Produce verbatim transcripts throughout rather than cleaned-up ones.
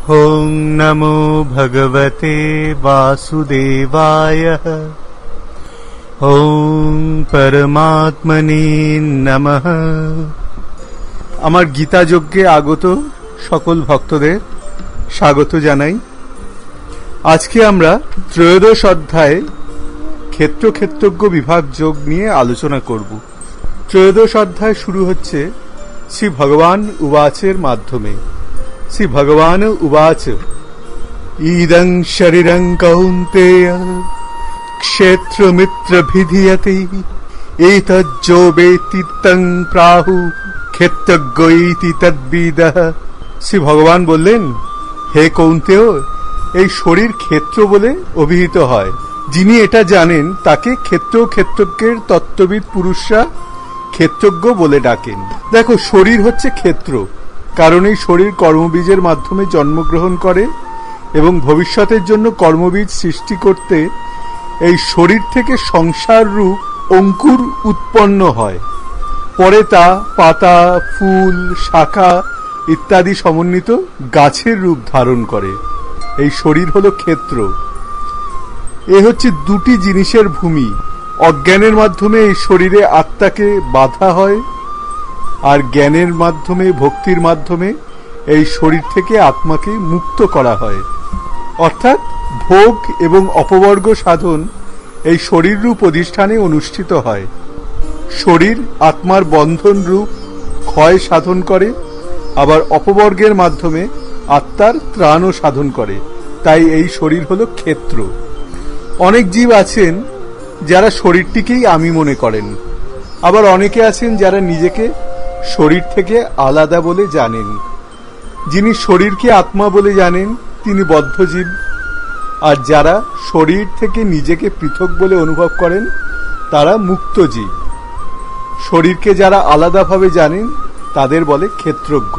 ओं नमो भगवते वासुदेवाय। ओं परमात्मने नमः। আমার গীতা যজ্ঞে আগত সকল ভক্তদের স্বাগত জানাই। আজকে আমরা ত্রয়োদশ অধ্যায়ে ক্ষেত্র ক্ষেত্রজ্ঞ বিভাগ যোগ নিয়ে আলোচনা করব। ত্রয়োদশ অধ্যায় শুরু হচ্ছে শ্রী ভগবান উবাচের মাধ্যমে। শ্রী ভগবান উবাচ ইদং শরীরং কৌন্তেয় ক্ষেত্রমিত্রভিধীয়তে এতজ্জো বেতি তং প্রাহু ক্ষেত্রজ্ঞ ইতি তদ্বিদঃ। শ্রী ভগবান বললেন, হে কৌন্তেয়, এই শরীর ক্ষেত্র বলে অভিহিত হয়। যিনি এটা জানেন তাকে ক্ষেত্র ক্ষেত্রজ্ঞের তত্ত্ববিদ পুরুষরা ক্ষেত্রজ্ঞ বলে ডাকেন। দেখো, শরীর হচ্ছে ক্ষেত্র, কারণ এই শরীর কর্মবীজের মাধ্যমে জন্মগ্রহণ করে এবং ভবিষ্যতের জন্য কর্মবীজ সৃষ্টি করতে এই শরীর থেকে সংসার রূপ অঙ্কুর উৎপন্ন হয়। পরে তা পাতা, ফুল, শাখা ইত্যাদি সমন্বিত গাছের রূপ ধারণ করে। এই শরীর হলো ক্ষেত্র। এ হচ্ছে দুটি জিনিসের ভূমি। অজ্ঞানের মাধ্যমে এই শরীরে আত্মাকে বাধা হয়, আর জ্ঞানের মাধ্যমে, ভক্তির মাধ্যমে এই শরীর থেকে আত্মাকে মুক্ত করা হয়। অর্থাৎ ভোগ এবং অপবর্গ সাধন এই শরীর রূপ অধিষ্ঠানে অনুষ্ঠিত হয়। শরীর আত্মার বন্ধন রূপ ক্ষয় সাধন করে, আবার অপবর্গের মাধ্যমে আত্মার ত্রাণও সাধন করে। তাই এই শরীর হলো ক্ষেত্র। অনেক জীব আছেন যারা শরীরটিকেই আমি মনে করেন, আবার অনেকে আছেন যারা নিজেকে শরীর থেকে আলাদা বলে জানেন। যিনি শরীরকে আত্মা বলে জানেন তিনি বদ্ধজীব, আর যারা শরীর থেকে নিজেকে পৃথক বলে অনুভব করেন তারা মুক্তজীব। শরীরকে যারা আলাদাভাবে জানেন তাদের বলে ক্ষেত্রজ্ঞ।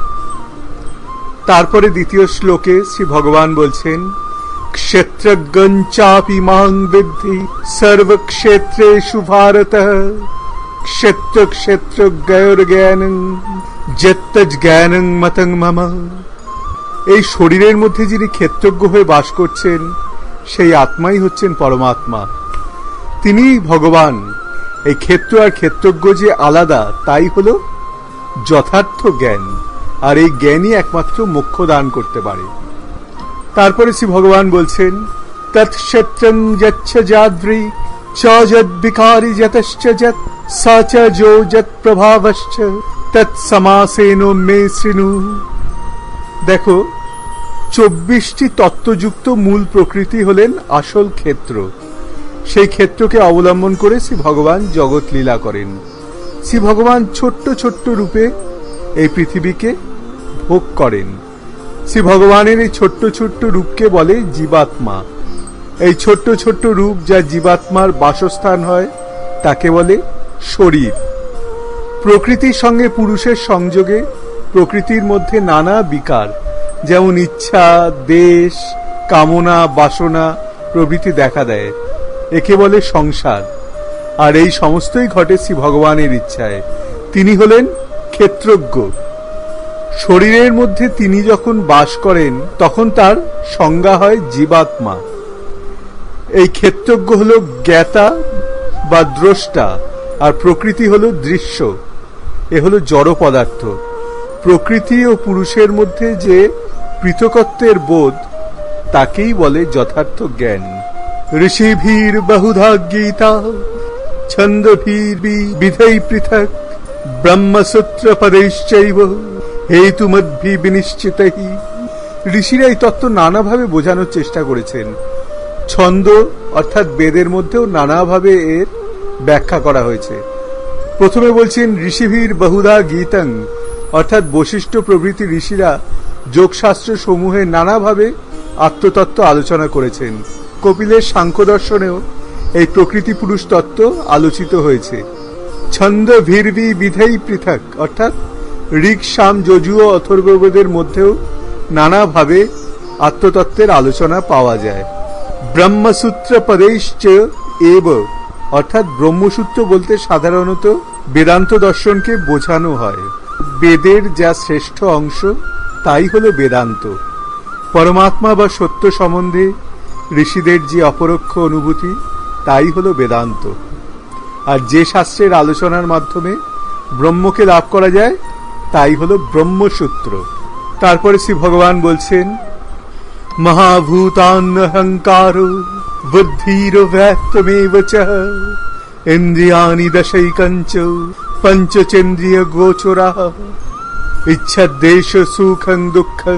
তারপরে দ্বিতীয় শ্লোকে শ্রী ভগবান বলছেন, ক্ষেত্রজ্ঞং চাপি মাং বিদ্ধি সর্বক্ষেত্রেষু ভারতঃ ক্ষেত্র ক্ষেত্রজ্ঞয়োর জ্ঞানং যত্তজ জ্ঞানং মতং মম। এই শরীরের মধ্যে যিনি ক্ষেত্রজ্ঞ হয়ে বাস করছেন সেই আত্মাই হচ্ছেন পরমাত্মা। তিনিই ভগবান। এই ক্ষেত্র আর ক্ষেত্রজ্ঞ যে আলাদা তাই হলো যথার্থ জ্ঞান, আর এই জ্ঞানই একমাত্র মোক্ষ দান করতে পারে। তারপরে শ্রী ভগবান বলছেন, তৎক্ষেত্রং যচ্ছ যাদ্রি চ যদ্বিকারি যতশ্চ যৎ স চ যো যৎ প্রভাবশ্চ তৎসমাসেন মে শৃণু। দেখো, চব্বিশটি তত্ত্বযুক্ত মূল প্রকৃতি হলেন আসল ক্ষেত্র। সেই ক্ষেত্রকে অবলম্বন করে শ্রী ভগবান জগৎ লীলা করেন। শ্রী ভগবান ছোট্ট ছোট্ট রূপে এই পৃথিবীকে ভোগ করেন। শ্রী ভগবানের এই ছোট্ট ছোট্ট রূপকে বলে জীবাত্মা। এই ছোট্ট ছোট্ট রূপ যা জীবাত্মার বাসস্থান হয় তাকে বলে শরীর। প্রকৃতির সঙ্গে পুরুষের সংযোগে প্রকৃতির মধ্যে নানা বিকার, যেমন ইচ্ছা, দেশ, কামনা, বাসনা প্রভৃতি দেখা দেয়। একে বলে সংসার। আর এই সমস্তই ঘটে শ্রী ভগবানের ইচ্ছায়। তিনি হলেন ক্ষেত্রজ্ঞ। শরীরের মধ্যে তিনি যখন বাস করেন তখন তার সংজ্ঞা হয় জীবাত্মা। এই ক্ষেত্রজ্ঞ হল জ্ঞাতা বা দ্রষ্টা, আর প্রকৃতি হল দৃশ্য। এ হলো জড় পদার্থ। প্রকৃতি ও পুরুষের মধ্যে যে পৃথকত্বের বোধ তাকেই বলে যথার্থ জ্ঞান। ঋষিভীর বহুধা গীতা ছন্দভীর বিধৈ পৃথক ব্রহ্মসূত্র পদেশ্চৈব হেতুমদ্ভি বিনিশ্চিতহি। ঋষিরা এই তত্ত্ব নানাভাবে বোঝানোর চেষ্টা করেছেন। ছন্দ অর্থাৎ বেদের মধ্যেও নানাভাবে এর ব্যাখ্যা করা হয়েছে। প্রথমে বলছেন ঋষিভীর বহুধা গীতং, অর্থাৎ বশিষ্ঠ প্রভৃতি ঋষিরা যোগশাস্ত্র সমূহে নানাভাবে আত্মতত্ত্ব আলোচনা করেছেন। কপিলের সাংখ্য দর্শনেও এই প্রকৃতি পুরুষ তত্ত্ব আলোচিত হয়েছে। ছন্দ ভীরবি বিধেই পৃথক, অর্থাৎ ঋক, সাম, যজু ও অথর্ববেদের মধ্যেও নানাভাবে আত্মতত্ত্বের আলোচনা পাওয়া যায়। ব্রহ্মসূত্র পদেশ্চ এব, অর্থাৎ ব্রহ্মসূত্র বলতে সাধারণত বেদান্ত দর্শনকে বোঝানো হয়। বেদের যা শ্রেষ্ঠ অংশ তাই হলো বেদান্ত। পরমাত্মা বা সত্য সম্বন্ধে ঋষিদের যে অপরোক্ষ অনুভূতি তাই হলো বেদান্ত। আর যে শাস্ত্রের আলোচনার মাধ্যমে ব্রহ্মকে লাভ করা যায় তাই হলো ব্রহ্মসূত্র। তারপরে শ্রী ভগবান বলছেন, মহাভূতান্নহংকার বুদ্ধির ব্যক্তমেব চ ইন্দ্রিয়ানি দশৈকঞ্চ পঞ্চচেন্দ্রিয় গোচরাঃ ইচ্ছাদ্বেষ সুখং দুঃখং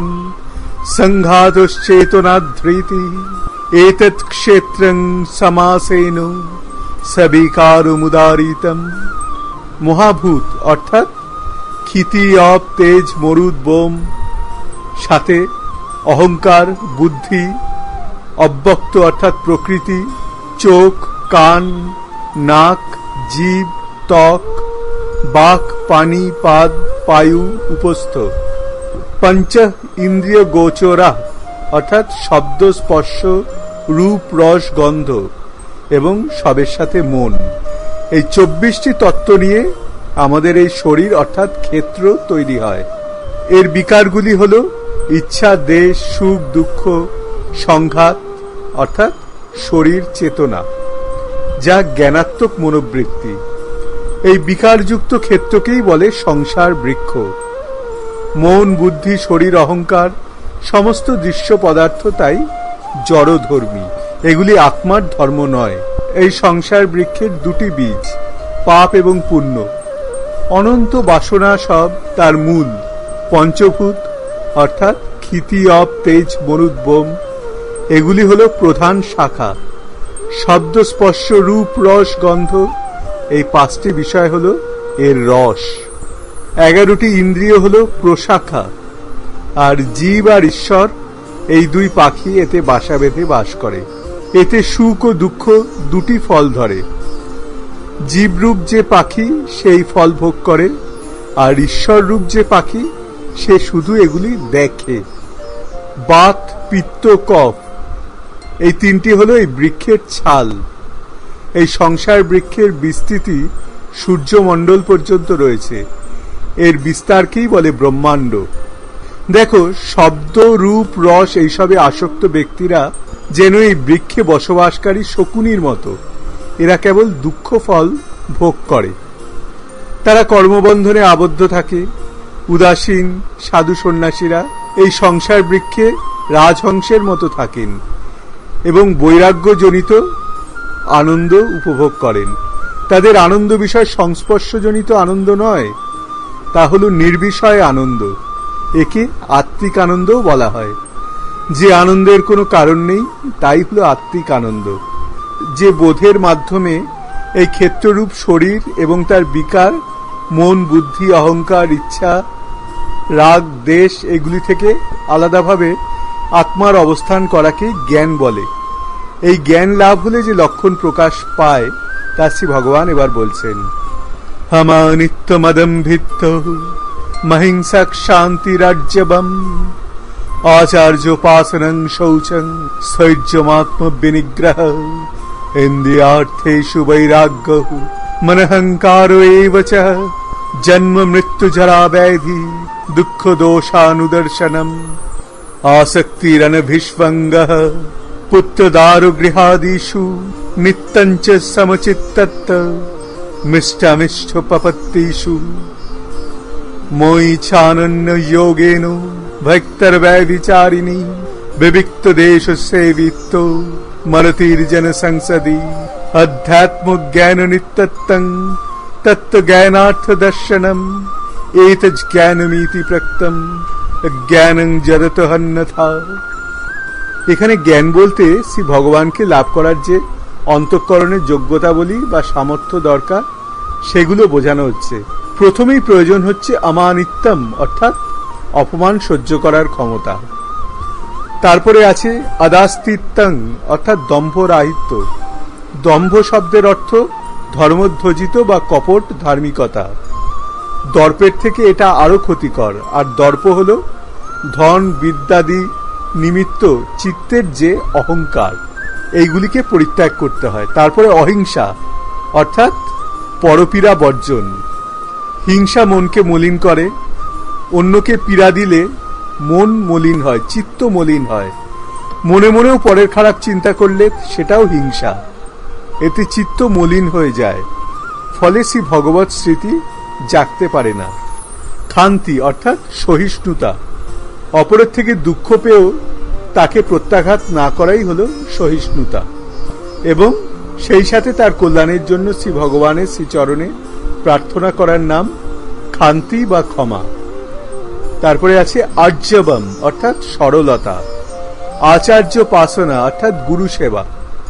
সংঘাতশ্চেতনাধৃতি এতৎ ক্ষেত্রং সমাসেন সবিকারমুদারিতম। মহাভূত অর্থাৎ ক্ষিতি, অপ, তেজ, মরুদ, বোম, সাথে অহংকার, বুদ্ধি, অব্যক্ত অর্থাৎ প্রকৃতি, চোখ, কান, নাক, জিভ, ত্বক, বাক, পানি, পাদ, পায়ু, উপস্থ। পঞ্চ ইন্দ্রিয় গোচরা অর্থাৎ শব্দ, স্পর্শ, রূপ, রস, গন্ধ এবং সবের সাথে মন। এই চব্বিশটি তত্ত্ব নিয়ে আমাদের এই শরীর অর্থাৎ ক্ষেত্র তৈরি হয়। এর বিকারগুলি হল ইচ্ছা, দেশ, সুখ, দুঃখ, সংঘাত অর্থাৎ শরীর চেতনা, যা জ্ঞানাত্মক মনোবৃত্তি। এই বিকারযুক্ত ক্ষেত্রকেই বলে সংসার বৃক্ষ। মন, বুদ্ধি, শরীর, অহংকার সমস্ত দৃশ্য পদার্থ তাই জড়ধর্মী, এগুলি আত্মার ধর্ম নয়। এই সংসার বৃক্ষের দুটি বীজ, পাপ এবং পুণ্য। অনন্ত বাসনা সব তার মূল। পঞ্চভূত অর্থাৎ ক্ষিতি, অপ, তেজ, মরুদ, বোম এগুলি হল প্রধান শাখা। শব্দ, স্পর্শ, রূপ, রস, গন্ধ এই পাঁচটি বিষয় হল এর রস। এগারোটি ইন্দ্রিয় হল প্রশাখা। আর জীব আর ঈশ্বর এই দুই পাখি এতে বাসা বেঁধে বাস করে। এতে সুখ ও দুঃখ দুটি ফল ধরে। জীবরূপ যে পাখি সেই ফল ভোগ করে, আর ঈশ্বর রূপ যে পাখি সে শুধু এগুলি দেখে। বাত, পিত্ত, কফ এই তিনটি হলো এই বৃক্ষের ছাল। এই সংসার বৃক্ষের বিস্তৃতি সূর্যমণ্ডল পর্যন্ত রয়েছে। এর বিস্তারকেই বলে ব্রহ্মাণ্ড। দেখো, শব্দ, রূপ, রস এইসবে আসক্ত ব্যক্তিরা যেন এই বৃক্ষে বসবাসকারী শকুনির মতো। এরা কেবল দুঃখ ফল ভোগ করে। তারা কর্মবন্ধনে আবদ্ধ থাকে। উদাসীন সাধু সন্ন্যাসীরা এই সংসার বৃক্ষে রাজহংসের মতো থাকেন এবং বৈরাগ্যজনিত আনন্দ উপভোগ করেন। তাদের আনন্দ বিষয় সংস্পর্শজনিত আনন্দ নয়, তা হল নির্বিষয় আনন্দ। একে আত্মিক আনন্দও বলা হয়। যে আনন্দের কোনো কারণ নেই তাই হলো আত্মিক আনন্দ। যে বোধের মাধ্যমে এই ক্ষেত্ররূপ শরীর এবং তার বিকার, মন, বুদ্ধি, অহংকার, ইচ্ছা, রাগ, দেশ এগুলি থেকে আলাদাভাবে আত্মার অবস্থান করাকে জ্ঞান বলে। এই জ্ঞান লাভ হলে যে লক্ষণ প্রকাশ পায় তা শ্রী ভগবান এবার বলছেন, হমানিত্যমদম্ভিত্ত মহিংসা শান্তিরাজ্যবম আচার্যোপাসনং শৌচং স্থৈর্যমাত্ম বিনিগ্রহ ইন্দ্রিয়ার্থেষু বৈরাগ্য মনহংকার এব চ জন্ম মৃত্যু জরা ব্যাধি দুঃখ দোষানুদর্শনম আসক্তিরনভিষ্বঙ্গঃ পুত্রদারু গৃহাদিষু নিত্যঞ্চ সমচিত্তত্ত মিষ্টমিষ্টোপপত্তিষু মই চানন্য যোগেন ভক্তর্ব্যভিচারিণী বিবিক্ত দেশ সেবিত্ত মরতির্জন সংসদি অধ্যাত্ম জ্ঞান নিত্যত্তং তত্ত্ব জ্ঞানার্থ দর্শনম এতজ জ্ঞানমিতি প্রক্তম জ্ঞানং জড়ত হন্যথা। এখানে জ্ঞান বলতে শ্রী ভগবানকে লাভ করার যে অন্তঃকরণের যোগ্যতাবলী বা সামর্থ্য দরকার সেগুলো বোঝানো হচ্ছে। প্রথমেই প্রয়োজন হচ্ছে আমানিত্যম অর্থাৎ অপমান সহ্য করার ক্ষমতা। তারপরে আছে আদাস্তিত্বং অর্থাৎ দম্ভ রাহিত্য। দম্ভ শব্দের অর্থ ধর্মধ্বজিত বা কপট ধার্মিকতা। দর্পের থেকে এটা আরো ক্ষতিকর। আর দর্প হল ধন, বিদ্যাদি নিমিত্ত চিত্তের যে অহংকার, এইগুলিকে পরিত্যাগ করতে হয়। তারপরে অহিংসা অর্থাৎ পরপীড়া বর্জন। হিংসা মনকে মলিন করে। অন্যকে পীড়া দিলে মন মলিন হয়, চিত্ত মলিন হয়। মনে মনেও পরের খারাপ চিন্তা করলে সেটাও হিংসা, এতে চিত্ত মলিন হয়ে যায়, ফলে শ্রী ভগবত স্মৃতি জাগতে পারে না। ক্ষান্তি অর্থাৎ সহিষ্ণুতা, অপরের থেকে দুঃখ পেয়েও তাকে প্রত্যাঘাত না করাই হলো সহিষ্ণুতা, এবং সেই সাথে তার কল্যাণের জন্য শ্রী ভগবানের শ্রীচরণে প্রার্থনা করার নাম ক্ষান্তি বা ক্ষমা। তারপরে আছে আর্যবম অর্থাৎ সরলতা, আচার্য পাসনা অর্থাৎ গুরু সেবা।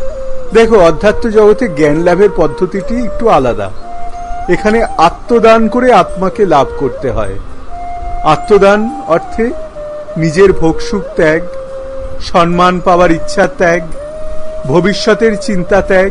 দেখো, অধ্যাত্ম জগতে জ্ঞান লাভের পদ্ধতিটি একটু আলাদা। এখানে আত্মদান করে আত্মাকে লাভ করতে হয়। আত্মদান অর্থে নিজের ভোগসুখ ত্যাগ, সম্মান পাওয়ার ইচ্ছা ত্যাগ, ভবিষ্যতের চিন্তা ত্যাগ,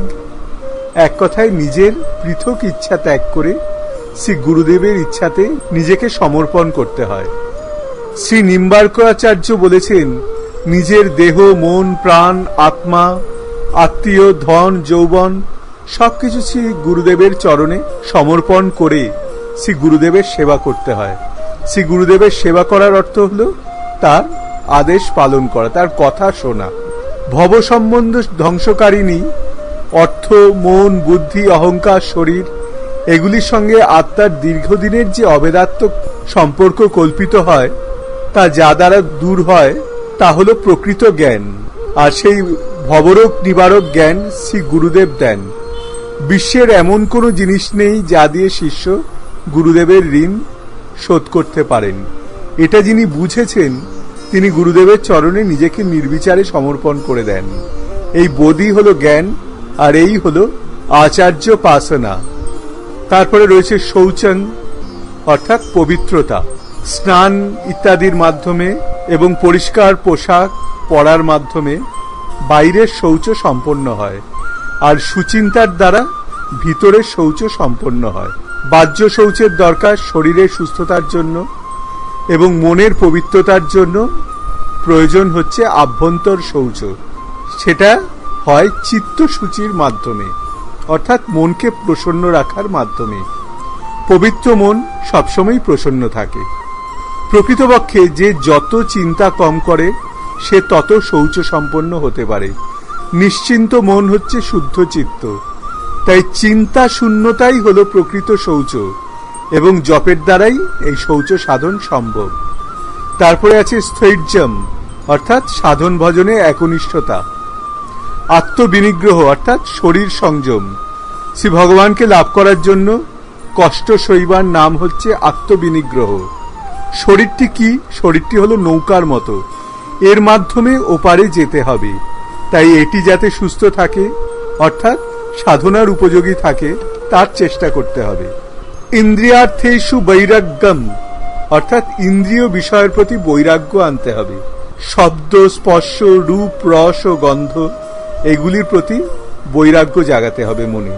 এক কথায় নিজের পৃথক ইচ্ছা ত্যাগ করে শ্রী গুরুদেবের ইচ্ছাতে নিজেকে সমর্পণ করতে হয়। শ্রী নিম্বার্কাচার্য বলেছেন, নিজের দেহ, মন, প্রাণ, আত্মা, আত্মীয়, ধন, যৌবন সবকিছু শ্রী গুরুদেবের চরণে সমর্পণ করে শ্রী গুরুদেবের সেবা করতে হয়। শ্রী গুরুদেবের সেবা করার অর্থ হল তার আদেশ পালন করা, তার কথা শোনা। ভব সম্বন্ধ ধ্বংসকারিণী অর্থ, মন, বুদ্ধি, অহংকার, শরীর এগুলির সঙ্গে আত্মার দীর্ঘদিনের যে অবেদাত্ম সম্পর্ক কল্পিত হয়, তা যা দ্বারা দূর হয় তা হল প্রকৃত জ্ঞান। আর সেই ভবরোগ নিবারক জ্ঞান শ্রী গুরুদেব দেন। বিশ্বের এমন কোনো জিনিস নেই যা দিয়ে শিষ্য গুরুদেবের ঋণ শোধ করতে পারেন। এটা যিনি বুঝেছেন তিনি গুরুদেবের চরণে নিজেকে নির্বিচারে সমর্পণ করে দেন। এই বোধই হলো জ্ঞান, আর এই হলো আচার্য পাসনা। তারপরে রয়েছে শৌচং অর্থাৎ পবিত্রতা, স্নান ইত্যাদির মাধ্যমে এবং পরিষ্কার পোশাক পরার মাধ্যমে বাইরের শৌচ সম্পন্ন হয়, আর সুচিন্তার দ্বারা ভিতরের শৌচ সম্পন্ন হয়। বাহ্য শৌচের দরকার শরীরের সুস্থতার জন্য, এবং মনের পবিত্রতার জন্য প্রয়োজন হচ্ছে আভ্যন্তর শৌচ। সেটা হয় চিত্তসূচির মাধ্যমে, অর্থাৎ মনকে প্রসন্ন রাখার মাধ্যমে। পবিত্র মন সবসময় প্রসন্ন থাকে। প্রকৃতপক্ষে যে যত চিন্তা কম করে সে তত শৌচ সম্পন্ন হতে পারে। নিশ্চিন্ত মন হচ্ছে শুদ্ধ চিত্ত। তাই চিন্তা শূন্যতাই হলো প্রকৃত শৌচ, এবং জপের দ্বারাই এই শৌচ সাধন সম্ভব। তারপরে আছে স্থৈর্যম অর্থাৎ সাধন ভজনে একনিষ্ঠতা, আত্মবিনিগ্রহ অর্থাৎ শরীর সংযম। শ্রী ভগবানকে লাভ করার জন্য কষ্ট সইবার নাম হচ্ছে আত্মবিনিগ্রহ। শরীরটি কি? শরীরটি হলো নৌকার মতো, এর মাধ্যমে ওপারে যেতে হবে। তাই এটি যাতে সুস্থ থাকে অর্থাৎ সাধনার উপযোগী থাকে তার চেষ্টা করতে হবে। ইন্দ্রিয়ার্থেষু বৈরাগ্যম অর্থাৎ ইন্দ্রিয় বিষয়ের প্রতি বৈরাগ্য আনতে হবে। শব্দ, স্পর্শ, রূপ, রস ও গন্ধ এগুলির প্রতি বৈরাগ্য জাগাতে হবে মনে।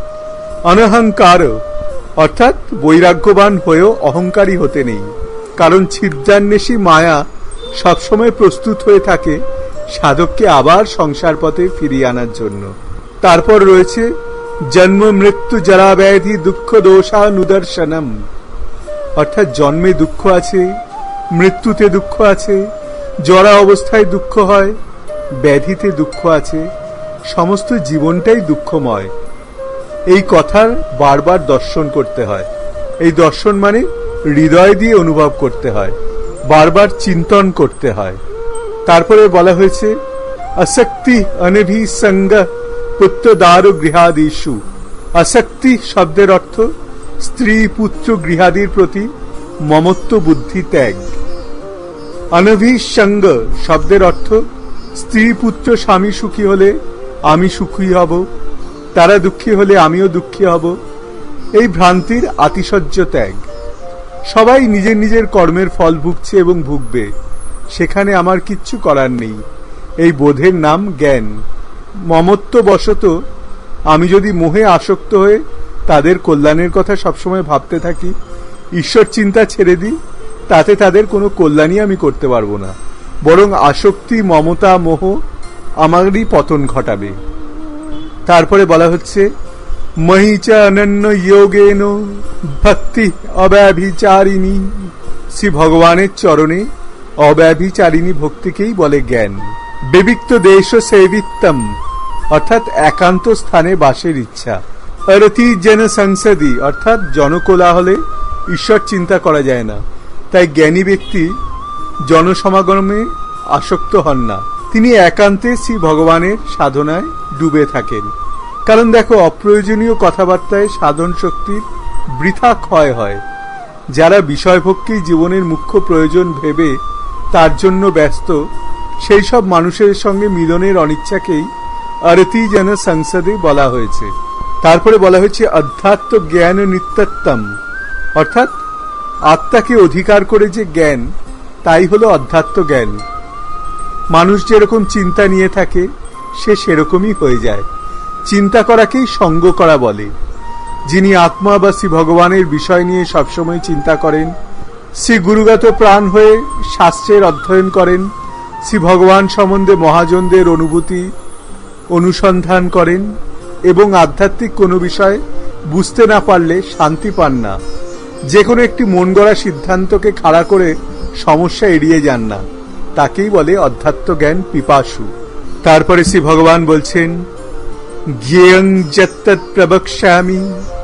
অনহংকার অর্থাৎ বৈরাগ্যবান হয়েও অহংকারী হতে নেই, কারণ ছিদ্রান্বেষী মায়া সবসময় প্রস্তুত হয়ে থাকে সাধককে আবার সংসার পথে ফিরিয়ে আনার জন্য। তারপর রয়েছে জন্ম, মৃত্যু, জরা, ব্যাধি, দুঃখ, দোষানুদর্শনম অর্থাৎ জন্মে দুঃখ আছে, মৃত্যুতে দুঃখ আছে, জরা অবস্থায় দুঃখ হয়, ব্যাধিতে দুঃখ আছে, সমস্ত জীবনটাই দুঃখময়। এই কথার বারবার দর্শন করতে হয়। এই দর্শন মানে হৃদয় দিয়ে অনুভব করতে হয়, বারবার চিন্তন করতে হয়। তারপরে বলা হয়েছে আসক্তি অনভিসঙ্গ পুত্র দার গৃহাদিষু। আসক্তি শব্দের অর্থ স্ত্রী, পুত্র, গৃহাদির প্রতি মমত্ব বুদ্ধি ত্যাগ। অনভিসঙ্গ শব্দের অর্থ স্ত্রী, পুত্র, স্বামী সুখী হলে আমি সুখী হব, তারা দুঃখী হলে আমিও দুঃখী হব, এই ভ্রান্তির আতিশয্য ত্যাগ। সবাই নিজের নিজের কর্মের ফল ভুগছে এবং ভুগবে, সেখানে আমার কিচ্ছু করার নেই, এই বোধের নাম জ্ঞান। মমত্ব বশত আমি যদি মোহে আসক্ত হয়ে তাদের কল্যাণের কথা সবসময় ভাবতে থাকি, ঈশ্বর চিন্তা ছেড়ে দিই, তাতে তাদের কোনো কল্যাণই আমি করতে পারবো না, বরং আসক্তি, মমতা, মোহ আমারই পতন ঘটাবে। তারপরে বলা হচ্ছে মহিচ অনন্য যোগেন ভক্তি অব্যভিচারিণী। শ্রী ভগবানের চরণে অব্যভিচারিণী ভক্তিকেই বলে জ্ঞান। বিবিক্ত দেশ সেবিত্তম অর্থাৎ একান্ত স্থানে বাসের ইচ্ছা। অরতি জন সংসদি অর্থাৎ জনকোলাহলে ঈশ্বর চিন্তা করা যায় না, তাই জ্ঞানী ব্যক্তি জনসমাগমে আসক্ত হন না, তিনি একান্তে শ্রী ভগবানের সাধনায় ডুবে থাকেন। কারণ দেখো, অপ্রয়োজনীয় কথাবার্তায় সাধন শক্তির বৃথা ক্ষয় হয়। যারা বিষয়ভোগকেই জীবনের মুখ্য প্রয়োজন ভেবে তার জন্য ব্যস্ত, সেই সব মানুষের সঙ্গে মিলনের অনিচ্ছাকেই অরতি যেন সংসদে বলা হয়েছে। তারপরে বলা হয়েছে অধ্যাত্ম জ্ঞান নিত্যত্তম অর্থাৎ আত্মাকে অধিকার করে যে জ্ঞান, তাই হলো অধ্যাত্ম জ্ঞান। মানুষ যেরকম চিন্তা নিয়ে থাকে সে সেরকমই হয়ে যায়। চিন্তা করাকেই সঙ্গ করা বলে। যিনি আত্মা বা শ্রী ভগবানের বিষয় নিয়ে সবসময় চিন্তা করেন, শ্রী গুরুগত প্রাণ হয়ে শাস্ত্রের অধ্যয়ন করেন, শ্রী ভগবান সম্বন্ধে মহাজনদের অনুভূতি অনুসন্ধান করেন এবং আধ্যাত্মিক কোনো বিষয় বুঝতে না পারলে শান্তি পান না, যে কোনো একটি মন গড়া সিদ্ধান্তকে খাড়া করে সমস্যা এড়িয়ে যান না, তাকেই বলে অধ্যাত্ম জ্ঞান পিপাসু। তারপরে শ্রী ভগবান বলছেন, জ্ঞেয়ং যত্তৎ প্রবক্ষ্যামি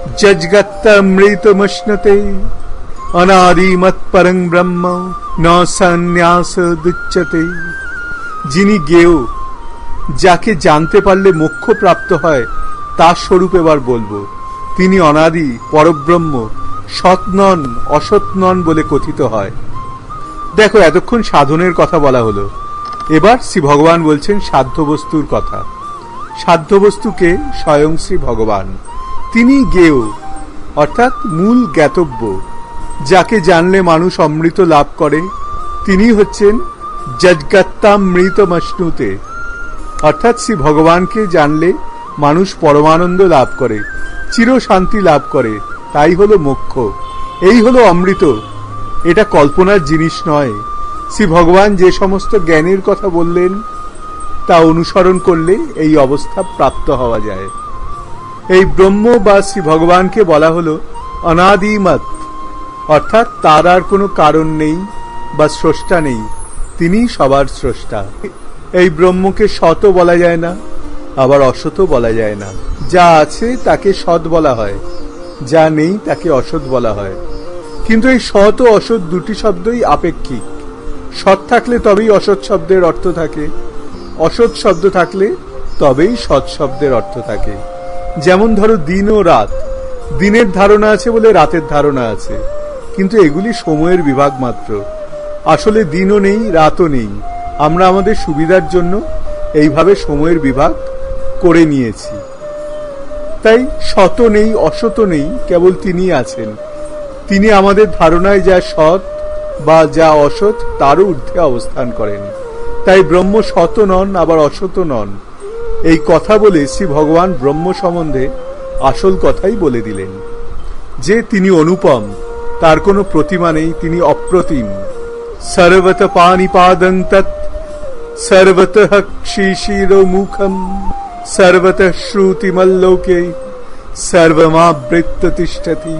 যজ্ঞত্তমৃতমশ্নুতে অনাদিমৎ পরং ব্রহ্ম ন সন্ন্যাস দুচ্যতে। যিনি জ্ঞেয়, যাকে জানতে পারলে মোক্ষ প্রাপ্ত হয়, তার স্বরূপ এবার বলবো। তিনি অনাদি পরব্রহ্ম, সৎ নন অসৎ নন বলে কথিত হয়। দেখো, এতক্ষণ সাধনের কথা বলা হলো, এবার শ্রী ভগবান বলছেন সাধ্য বস্তুর কথা। সাধ্য বস্তুকে স্বয়ং শ্রী ভগবান, তিনি জ্ঞেয় অর্থাৎ মূল জ্ঞাতব্য। যাকে জানলে মানুষ অমৃত লাভ করে, তিনি হচ্ছেন যজ্ঞত্তামৃতমশ্নুতে অর্থাৎ শ্রী ভগবানকে জানলে মানুষ পরমানন্দ লাভ করে, চির শান্তি লাভ করে, তাই হলো মোক্ষ, এই হলো অমৃত। এটা কল্পনার জিনিস নয়। শ্রী ভগবান যে সমস্ত জ্ঞানের কথা বললেন তা অনুসরণ করলে এই অবস্থা প্রাপ্ত হওয়া যায়। এই ব্রহ্ম বা শ্রী ভগবানকে বলা হলো অনাদিমৎ অর্থাৎ তার আর কোনো কারণ নেই বা স্রষ্টা নেই, তিনি সবার স্রষ্টা। এই ব্রহ্মকে সৎ বলা যায় না, আবার অসৎ বলা যায় না। যা আছে তাকে সৎ বলা হয়, যা নেই তাকে অসৎ বলা হয়। কিন্তু এই সৎ ও অসৎ দুটি শব্দই আপেক্ষিক। সৎ থাকলে তবেই অসৎ শব্দের অর্থ থাকে, অসৎ শব্দ থাকলে তবেই সৎ শব্দের অর্থ থাকে। যেমন ধরো দিন ও রাত, দিনের ধারণা আছে বলে রাতের ধারণা আছে, কিন্তু এগুলি সময়ের বিভাগ মাত্র। আসলে দিনও নেই রাতও নেই, আমরা আমাদের সুবিধার জন্য এইভাবে সময়ের বিভাগ করে নিয়েছি। তাই সৎ নেই অসৎ নেই, কেবল তিনি আছেন। তিনি আমাদের ধারণায় যা সৎ বা যা অসৎ তারও ঊর্ধ্বে অবস্থান করেন। তাই ব্রহ্ম সৎ নন আবার অসৎ নন, এই কথা বলে শ্রী ভগবান ব্রহ্ম সম্বন্ধে আসল কথাই বলে দিলেন, যে তিনি অনুপম, তার কোনো প্রতিমা নেই, তিনি অপ্রতিম। সর্বত পানিপাদং তৎ সর্বতঃ শিশিরো মুখম সর্বতঃ শ্রুতিমল্লোকে সর্বমাবৃত্য তিষ্ঠতি।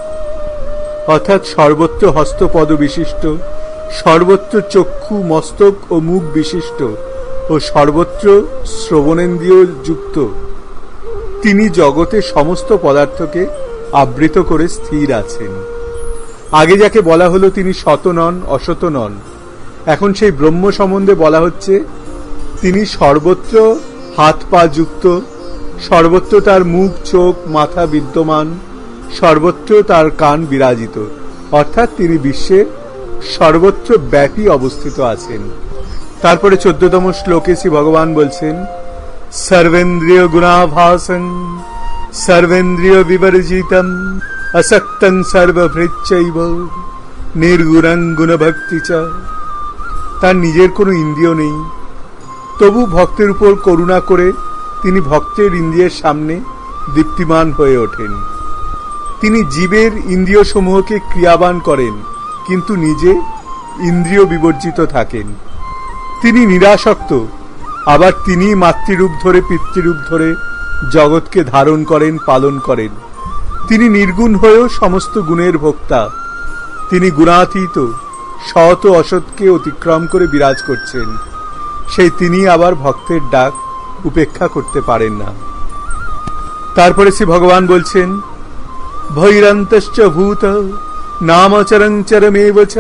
অর্থাৎ সর্বত্র হস্তপদ বিশিষ্ট, সর্বত্র চক্ষু মস্তক ও মুখ বিশিষ্ট ও সর্বত্র শ্রবণেন্দ্রিয় যুক্ত, তিনি জগতে সমস্ত পদার্থকে আবৃত করে স্থির আছেন। আগে যাকে বলা হলো তিনি সৎ নন অসৎ নন, এখন সেই ব্রহ্ম সম্বন্ধে বলা হচ্ছে তিনি সর্বত্র হাত পা যুক্ত, সর্বত্র তার মুখ চোখ মাথা বিদ্যমান, সর্বত্র তার কান বিরাজিত, অর্থাৎ তিনি বিশ্বের সর্বত্র ব্যাপী অবস্থিত আছেন। তারপরে চোদ্দতম শ্লোকে শ্রী ভগবান বলছেন, সর্বেন্দ্রিয় গুণাভাসং সর্বেন্দ্রিয় বিবর্জিতম আসক্তং সর্বভৃচ্চৈব নির্গুণং গুণভক্তি চ। তার নিজের কোনো ইন্দ্রিয় নেই, তবু ভক্তের উপর করুণা করে তিনি ভক্তের ইন্দ্রিয়ের সামনে দীপ্তিমান হয়ে ওঠেন। তিনি জীবের ইন্দ্রিয় সমূহকে ক্রিয়াবান করেন, কিন্তু নিজে ইন্দ্রিয় বিবর্জিত থাকেন। তিনি নিরাসক্ত, আবার তিনি মাতৃরূপ ধরে পিতৃরূপ ধরে জগৎকে ধারণ করেন পালন করেন। তিনি নির্গুণ হয়েও সমস্ত গুণের ভোক্তা, তিনি গুণাতীত, সৎ ও অসৎকে অতিক্রম করে বিরাজ করছেন, সেই তিনি আবার ভক্তের ডাক উপেক্ষা করতে পারেন না। তারপরে শ্রী ভগবান বলছেন, ভৈরন্তশ্চ ভূত নামচরং চরমেব চ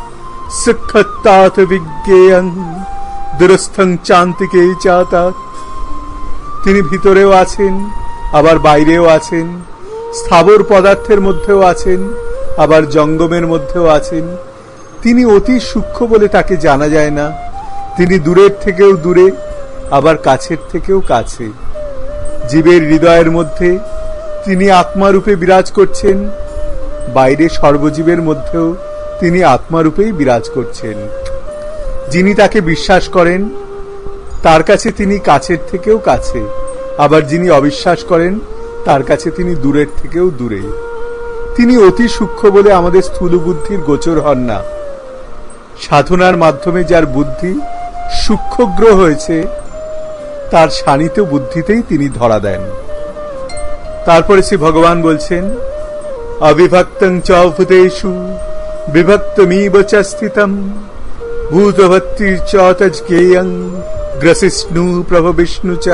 সুখত্তাথ বিজ্ঞেয়ং দুরস্থং চান্তিকে চাতাৎ। তিনি ভিতরেও আছেন, আবার বাইরেও আছেন, স্থাবর পদার্থের মধ্যেও আছেন, আবার জঙ্গমের মধ্যেও আছেন। তিনি অতি সূক্ষ্ম বলে তাকে জানা যায় না। তিনি দূরের থেকেও দূরে, আবার কাছের থেকেও কাছে। জীবের হৃদয়ের মধ্যে তিনি আত্মারূপে বিরাজ করছেন, বাইরে সর্বজীবের মধ্যেও তিনি আত্মারূপেই বিরাজ করছেন। যিনি তাকে বিশ্বাস করেন তার কাছে তিনি কাছের থেকেও কাছে, আবার যিনি অবিশ্বাস করেন তার কাছে তিনি দূরের থেকেও দূরে। তিনি অতি সূক্ষ্ম বলে আমাদের স্থূল বুদ্ধির গোচর হন না। সাধনার মাধ্যমে যার বুদ্ধি সূক্ষ্মগ্র হয়েছে তার শানিত বুদ্ধিতেই তিনি ধরা দেন। তারপরে শ্রী ভগবান বলছেন, অবিভক্তং চ ভূতেষু বিভক্তমিব চ স্থিতম ভূতভত্তির চ তজ্ঞেয়ং গ্রসিষ্ণু প্রভ বিষ্ণু চ।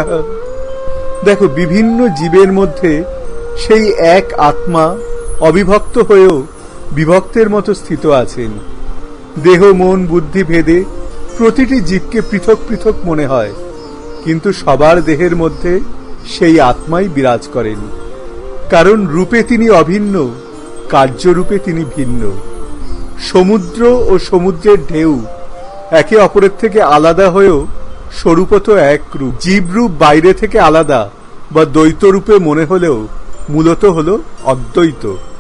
দেখো, বিভিন্ন জীবের মধ্যে সেই এক আত্মা অবিভক্ত হয়েও বিভক্তের মতো স্থিত আছেন। দেহ মন বুদ্ধি ভেদে প্রতিটি জীবকে পৃথক পৃথক মনে হয়, কিন্তু সবার দেহের মধ্যে সেই আত্মাই বিরাজ করেন। কারণ রূপে তিনি অভিন্ন, কার্যরূপে তিনি ভিন্ন। সমুদ্র ও সমুদ্রের ঢেউ একে অপরের থেকে আলাদা হয়েও স্বরূপত এক রূপ। জীবরূপ বাইরে থেকে আলাদা বা দ্বৈত রূপে মনে হলেও মূলত হল অদ্বৈত।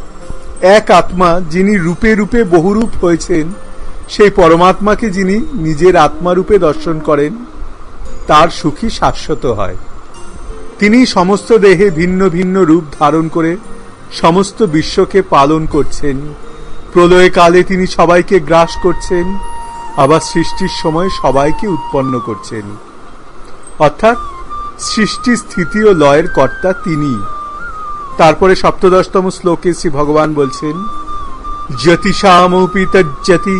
এক আত্মা যিনি রূপে রূপে বহুরূপ হয়েছেন, সেই পরমাত্মাকে যিনি নিজের আত্মারূপে দর্শন করেন তার সুখী শাশ্বত হয়। তিনি সমস্ত দেহে ভিন্ন ভিন্ন রূপ ধারণ করে সমস্ত বিশ্বকে পালন করছেন। প্রলয় কালে তিনি সবাইকে গ্রাস করছেন, আবার সৃষ্টির সময় সবাইকে উৎপন্ন করছেন। অর্থাৎ সৃষ্টি স্থিতি ও লয়ের কর্তা তিনি। তারপরে সপ্তদশতম শ্লোকে শ্রী ভগবান বলছেন, জ্যোতিষামপি তজ্জতি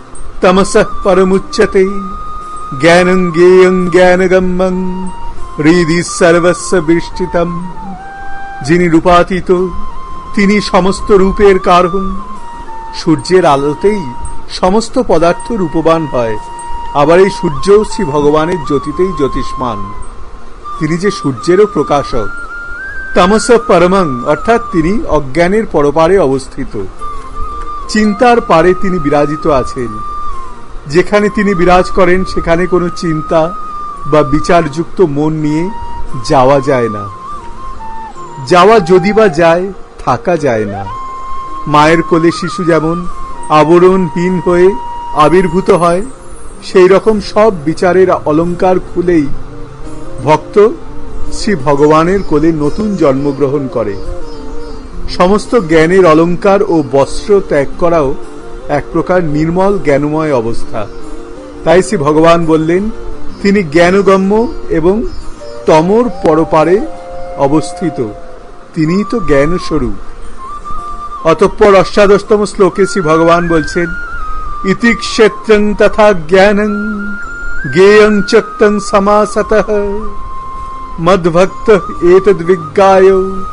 তমসঃ পরমুচ্যতে জ্ঞানং জ্ঞেয়ং জ্ঞানগম্যং হৃদি সর্বস্ব বিষ্ঠিতম। যিনি রূপাতীত তিনি সমস্ত রূপের কারণ। সূর্যের আলোতেই সমস্ত পদার্থ রূপবান হয়, আবার এই সূর্যও শ্রী ভগবানের জ্যোতিতেই জ্যোতিষ্মান। তিনি যে সূর্যেরও প্রকাশক। তামস পরমং অর্থাৎ তিনি অজ্ঞানের পরপারে অবস্থিত। চিন্তার পারে তিনি বিরাজিত আছেন। যেখানে তিনি বিরাজ করেন সেখানে কোনো চিন্তা বা বিচারযুক্ত মন নিয়ে যাওয়া যায় না। যাওয়া যদি বা যায়, থাকা যায় না। মায়ের কোলে শিশু যেমন আবরণহীন হয়ে আবির্ভূত হয়, সেই রকম সব বিচারের অলঙ্কার খুলেই ভক্ত শ্রী ভগবানের কোলে নতুন জন্মগ্রহণ করে। সমস্ত জ্ঞানের অলঙ্কার ও বস্ত্র ত্যাগ করাও এক প্রকার নির্মল জ্ঞানময় অবস্থা। তাই শ্রী ভগবান বললেন, তিনি জ্ঞানগম্য এবং তমর পরপারে অবস্থিত। তিনিই তো জ্ঞান স্বরূপ। অতঃপর অষ্টাদশতম শ্লোকে শ্রী ভগবান বলছেন, ইতি ক্ষেত্রং তথা জ্ঞানং জ্ঞেয়ং চক্তং সমাসতঃ মদ্ভক্ত এতদ বিজ্ঞায়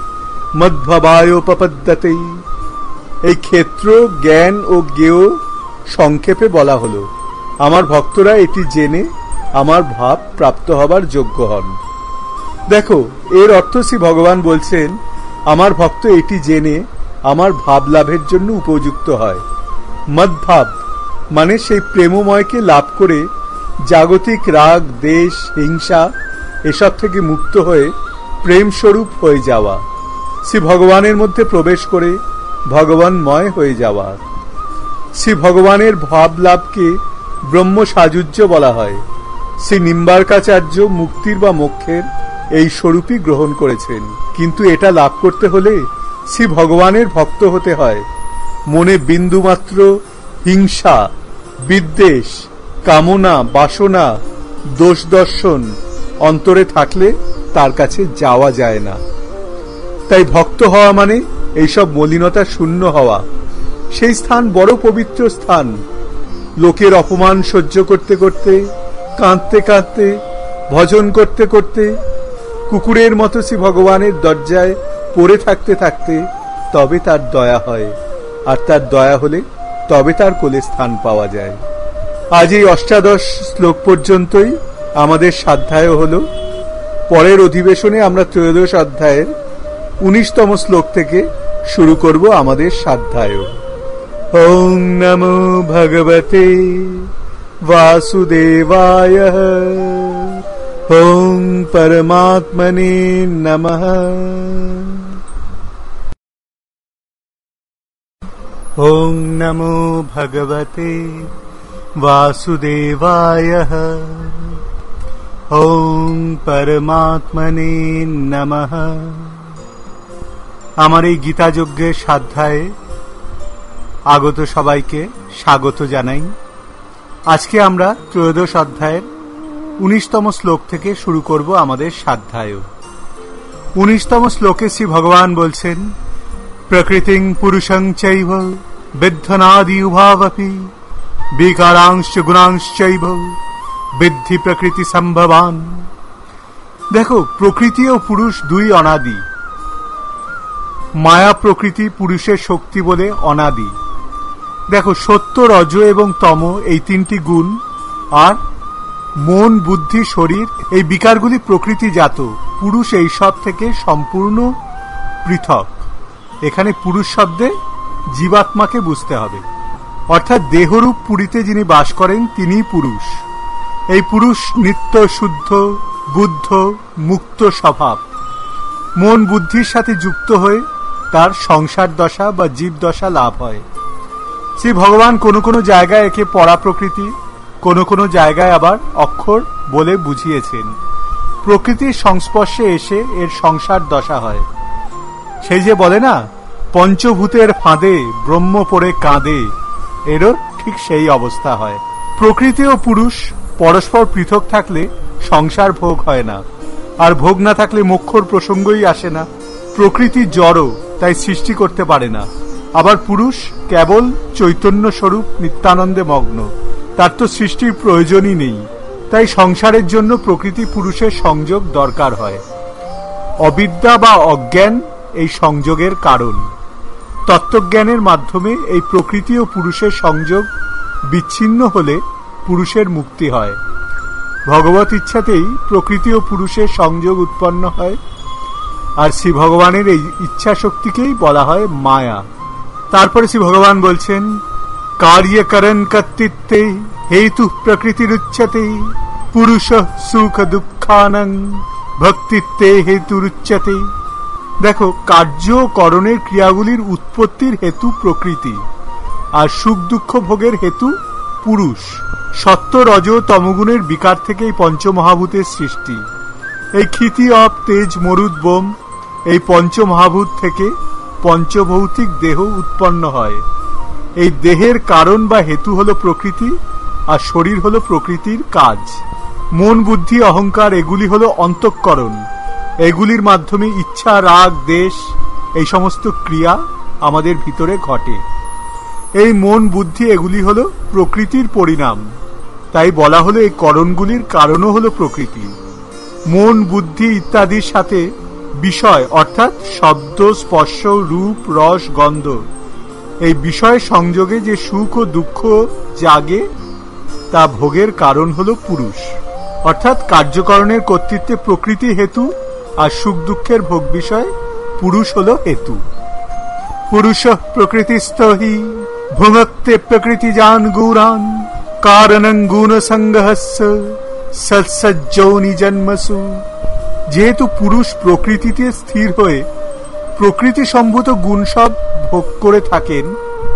মদ্ভবায়োপপদ্যতে। এই ক্ষেত্র জ্ঞান ও জ্ঞেয় সংক্ষেপে বলা হলো। আমার ভক্তরা এটি জেনে আমার ভাব প্রাপ্ত হবার যোগ্য হন। দেখো, এর অর্থ শ্রী ভগবান বলছেন, আমার ভক্ত এটি জেনে আমার ভাব লাভের জন্য উপযুক্ত হয়। মদ্ভাব মানে সেই প্রেমময়কে লাভ করে জাগতিক রাগ দেশ হিংসা এসব থেকে মুক্ত হয়ে প্রেম স্বরূপ হয়ে যাওয়া, শ্রী ভগবানের মধ্যে প্রবেশ করে ভগবানময় হয়ে যাওয়া। শ্রী ভগবানের ভাব লাভকে ব্রহ্ম সাযুজ্য বলা হয়। শ্রী নিম্বার্কাচার্য মুক্তির বা মোক্ষের এই স্বরূপই গ্রহণ করেছেন। কিন্তু এটা লাভ করতে হলে শ্রী ভগবানের ভক্ত হতে হয়। মনে বিন্দুমাত্র হিংসা বিদ্বেষ কামনা বাসনা দোষ দর্শন অন্তরে থাকলে তার কাছে যাওয়া যায় না। তাই ভক্ত হওয়া মানে এইসব মলিনতা শূন্য হওয়া। সেই স্থান বড় পবিত্র স্থান, লোকের অপমান সহ্য করতে করতে, কাঁদতে কাঁদতে, ভজন করতে করতে, কুকুরের মতো শ্রী ভগবানের দরজায় পড়ে থাকতে থাকতে তবে তার দয়া হয়, আর তার দয়া হলে তবে তার কোলে স্থান পাওয়া যায়। আজ এই অষ্টাদশ শ্লোক পর্যন্তই আমাদের স্বাধ্যায় হল। পরের অধিবেশনে আমরা ত্রয়োদশ অধ্যায়ের উনিশতম শ্লোক থেকে শুরু করব আমাদের স্বাধ্যায়। ওং নমো ভগবতে বাসুদেবায়। ওং পরমাত্মনে নমঃ। ওং নমো ভগবতে বাসুদেবায়। ওং পরমাত্মনে নমঃ। আমার এই গীতাযজ্ঞের স্বাধ্যায়ে আগত সবাইকে স্বাগত জানাই। আজকে আমরা ত্রয়োদশ অধ্যায়ের উনিশতম শ্লোক থেকে শুরু করব আমাদের স্বাধ্যায়। উনিশতম শ্লোকে শ্রী ভগবান বলছেন, প্রকৃতিং পুরুষং চৈব বিদ্ধনাদি উভাবপি বিকারাংশ গুণাংশৈব বিদ্ধি প্রকৃতি সম্ভবান। দেখো, প্রকৃতি ও পুরুষ দুই অনাদি। মায়া প্রকৃতি পুরুষের শক্তি বলে অনাদি। দেখো, সত্য, রজ এবং তম এই তিনটি গুণ, আর মন, বুদ্ধি, শরীর এই বিকারগুলি প্রকৃতিজাত। পুরুষ এই সব থেকে সম্পূর্ণ পৃথক। এখানে পুরুষ শব্দে জীবাত্মাকে বুঝতে হবে, অর্থাৎ দেহরূপ পুরীতে যিনি বাস করেন তিনিই পুরুষ। এই পুরুষ নিত্য শুদ্ধ, বুদ্ধ, মুক্ত স্বভাব। মন বুদ্ধির সাথে যুক্ত হয়ে তার সংসার দশা বা জীব দশা লাভ হয়। শ্রী ভগবান কোনো কোনো জায়গায় একে পরা প্রকৃতি, কোনো কোনো জায়গায় আবার অক্ষর বলে বুঝিয়েছেন। প্রকৃতির সংস্পর্শে এসে এর সংসার দশা হয়। সেই যে বলে না, পঞ্চভূতের ফাঁদে ব্রহ্ম পড়ে কাঁদে, এরও ঠিক সেই অবস্থা হয়। প্রকৃতি ও পুরুষ পরস্পর পৃথক থাকলে সংসার ভোগ হয় না, আর ভোগ না থাকলে মোক্ষর প্রসঙ্গই আসে না। প্রকৃতি জড়, তাই সৃষ্টি করতে পারে না। আবার পুরুষ কেবল চৈতন্য স্বরূপ নিত্যানন্দে মগ্ন, তার তো সৃষ্টির প্রয়োজনই নেই। তাই সংসারের জন্য প্রকৃতি পুরুষের সংযোগ দরকার হয়। অবিদ্যা বা অজ্ঞান এই সংযোগের কারণ। তত্ত্বজ্ঞানের মাধ্যমে এই প্রকৃতি ও পুরুষের সংযোগ বিচ্ছিন্ন হলে পুরুষের মুক্তি হয়। ভগবত ইচ্ছাতেই প্রকৃতি ও পুরুষের সংযোগ উৎপন্ন হয়, আর শ্রী ভগবানের এই ইচ্ছা শক্তিকেই বলা হয় মায়া। তারপরে শ্রী ভগবান বলছেন, কার্যকরণ কর্তৃত্বে হেতু প্রকৃতির উচ্যতে পুরুষ সুখ দুঃখানং ভক্তিত্বে হেতুরুচ্যতে। দেখো, কার্য করণের ক্রিয়াগুলির উৎপত্তির হেতু প্রকৃতি, আর সুখ দুঃখ ভোগের হেতু পুরুষ। সত্য, রজ, তমগুণের বিকার থেকেই পঞ্চমহাভূতের সৃষ্টি। এই ক্ষিতি, অপ, তেজ, মরুদ, বোম এই পঞ্চমহাভূত থেকে পঞ্চভৌতিক দেহ উৎপন্ন হয়। এই দেহের কারণ বা হেতু হল প্রকৃতি, আর শরীর হল প্রকৃতির কাজ। মন, বুদ্ধি, অহংকার এগুলি হল অন্তঃকরণ। এগুলির মাধ্যমে ইচ্ছা, রাগ, দেশ এই সমস্ত ক্রিয়া আমাদের ভিতরে ঘটে। এই মন, বুদ্ধি এগুলি হল প্রকৃতির পরিণাম। তাই বলা হলো এই করণগুলির কারণও হল প্রকৃতি। মন, বুদ্ধি ইত্যাদির সাথে বিষয় অর্থাৎ শব্দ, স্পর্শ, রূপ, রস, গন্ধ এই বিষয় সংযোগে যে সুখ ও দুঃখ জাগে তা ভোগের কারণ হল পুরুষ। অর্থাৎ কার্যকরণের কর্তৃত্বে প্রকৃতি হেতু, আর সুখ দুঃখের ভোগ বিষয় পুরুষ হল হেতু। পুরুষ প্রকৃতিস্থ হি ভুঙ্ক্তে প্রকৃতি জান গুরান কারণং গুণ সংঘস্য সৎসজ্জৌনি জন্মসু। যেহেতু পুরুষ প্রকৃতিতে স্থির হয়ে প্রকৃতি সম্ভূত গুণ সব ভোগ করে থাকেন,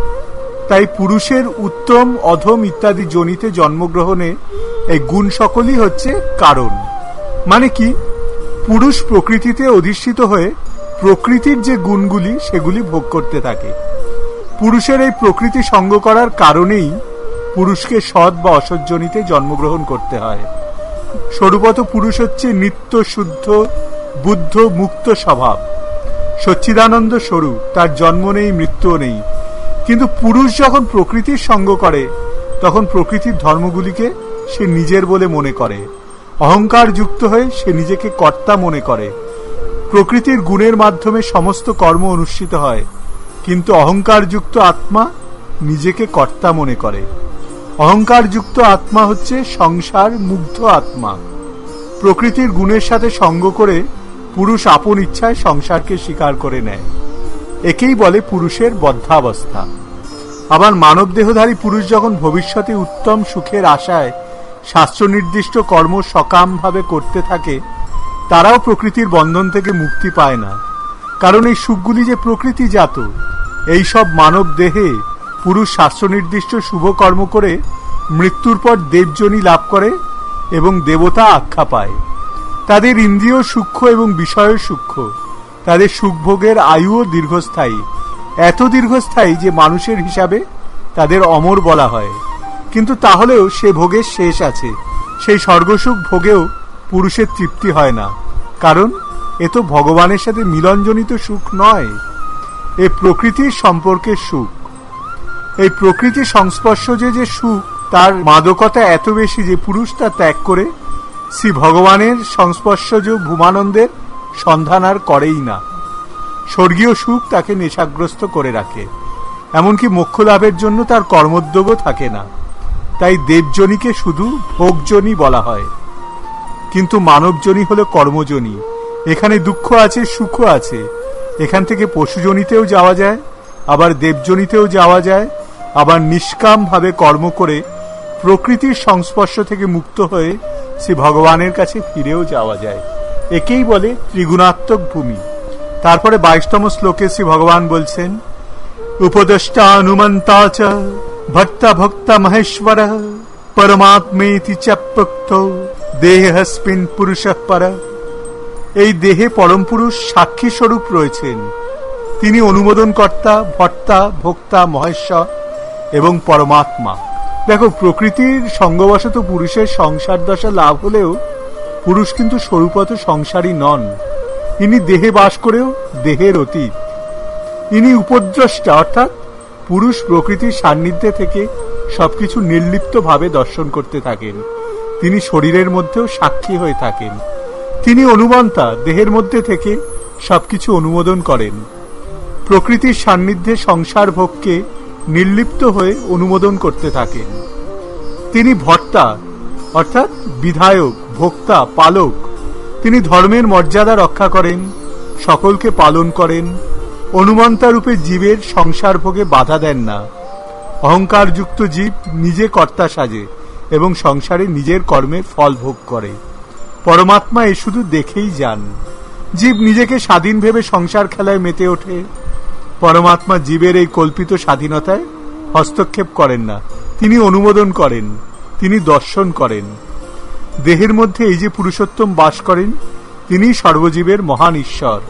তাই পুরুষের উত্তম, অধম ইত্যাদি যোনিতে জন্মগ্রহণে এই গুণ সকলই হচ্ছে কারণ। মানে কি, পুরুষ প্রকৃতিতে অধিষ্ঠিত হয়ে প্রকৃতির যে গুণগুলি সেগুলি ভোগ করতে থাকে। পুরুষের এই প্রকৃতি সঙ্গ করার কারণেই পুরুষকে সৎ বা অসৎ যোনিতে জন্মগ্রহণ করতে হয়। স্বরূপত পুরুষ হচ্ছে নিত্য শুদ্ধ, বুদ্ধ, মুক্ত স্বভাব, সচ্চিদানন্দ স্বরূপ। তার জন্ম নেই, মৃত্যুও নেই। কিন্তু পুরুষ যখন প্রকৃতির সঙ্গ করে তখন প্রকৃতির ধর্মগুলিকে সে নিজের বলে মনে করে। অহংকার যুক্ত হয়ে সে নিজেকে কর্তা মনে করে। প্রকৃতির গুণের মাধ্যমে সমস্ত কর্ম অনুষ্ঠিত হয়, কিন্তু অহংকার যুক্ত আত্মা নিজেকে কর্তা মনে করে। অহংকার যুক্ত আত্মা হচ্ছে সংসার মুগ্ধ আত্মা। প্রকৃতির গুণের সাথে সঙ্গ করে পুরুষ আপন ইচ্ছায় সংসারকে স্বীকার করে নেয়। একেই বলে পুরুষের বদ্ধাবস্থা। আবার মানব দেহধারী পুরুষ যখন ভবিষ্যতে উত্তম সুখের আশায় শাস্ত্র নির্দিষ্ট কর্ম সকামভাবে করতে থাকে, তারাও প্রকৃতির বন্ধন থেকে মুক্তি পায় না। কারণ এই সুখগুলি যে প্রকৃতিজাত। এই সব মানব দেহে পুরুষ শাস্ত্র নির্দিষ্ট শুভ কর্ম করে মৃত্যুর পর দেবযোনি লাভ করে এবং দেবতা আখ্যা পায়। তাদের ইন্দ্রিয় সূক্ষ্ম এবং বিষয় সূক্ষ্ম। তাদের সুখভোগের আয়ুও দীর্ঘস্থায়ী, এত দীর্ঘস্থায়ী যে মানুষের হিসাবে তাদের অমর বলা হয়। কিন্তু তাহলেও সে ভোগের শেষ আছে। সেই স্বর্গসুখ ভোগেও পুরুষের তৃপ্তি হয় না, কারণ এ তো ভগবানের সাথে মিলনজনিত সুখ নয়, এ প্রকৃতির সম্পর্কের সুখ। এই প্রকৃতির সংস্পর্শে যে সুখ, তার মাদকতা এত বেশি যে পুরুষ তা ত্যাগ করে শ্রী ভগবানের সংস্পর্শজ ভূমানন্দের সন্ধান আর করেই না। স্বর্গীয় সুখ তাকে নেশাগ্রস্ত করে রাখে, এমনকি মোক্ষ লাভের জন্য তার কর্মোদ্যোগও থাকে না। তাই দেবজনীকে শুধু ভোগজনী বলা হয়, কিন্তু মানবজনী হলো কর্মজনী। এখানে দুঃখ আছে, সুখও আছে। এখান থেকে পশুজনীতেও যাওয়া যায়, আবার দেবজনীতেও যাওয়া যায়, আবার নিষ্কাম ভাবে কর্ম করে প্রকৃতির সংস্পর্শ থেকে মুক্ত হয়ে শ্রী ভগবানের কাছে ফিরেও যাওয়া যায়। একেই বলে ত্রিগুণাত্মক ভূমি। তারপরে বাইশতম শ্লোকে শ্রী ভগবান বলছেন, উপদেষ্টা হনুমন্তা চ ভক্তা ভক্তা মহেশ্বর পরমাত্মেতি চ প্রক্ত দেহস্মিন পুরুষঃ পর। এই দেহে পরম পুরুষ সাক্ষী স্বরূপ রয়েছেন। তিনি অনুমোদনকর্তা, ভর্তা, ভোক্তা, মহেশ্বর এবং পরমাত্মা। দেখো, প্রকৃতির সঙ্গবশত পুরুষের সংসার দশা লাভ হলেও পুরুষ কিন্তু স্বরূপত সংসারী নন। ইনি দেহে বাস করেও দেহের অতীত। ইনি উপদ্রষ্টা, অর্থাৎ পুরুষ প্রকৃতির সান্নিধ্যে থেকে সবকিছু নির্লিপ্ত ভাবে দর্শন করতে থাকেন। তিনি শরীরের মধ্যেও সাক্ষী হয়ে থাকেন। তিনি অনুমন্তা, দেহের মধ্যে থেকে সবকিছু অনুমোদন করেন। প্রকৃতির সান্নিধ্যে সংসার ভোগকে নির্লিপ্ত হয়ে অনুমোদন করতে থাকেন। তিনি ভর্তা, অর্থাৎ বিধায়ক, ভোক্তা, পালক। তিনি ধর্মের মর্যাদা রক্ষা করেন, সকলকে পালন করেন। অনুমন্তা রূপে জীবের সংসার ভোগে বাধা দেন না। অহংকার যুক্ত জীব নিজে কর্তা সাজে এবং সংসারে নিজের কর্মের ফল ভোগ করে। পরমাত্মা এ শুধু দেখেই যান। জীব নিজেকে স্বাধীন ভেবে সংসার খেলায় মেতে ওঠে। পরমাত্মা জীবের এই কল্পিত স্বাধীনতায় হস্তক্ষেপ করেন না, তিনি অনুমোদন করেন, তিনি দর্শন করেন। দেহের মধ্যে এই যে পুরুষোত্তম বাস করেন, তিনি সর্বজীবের মহান ঈশ্বর।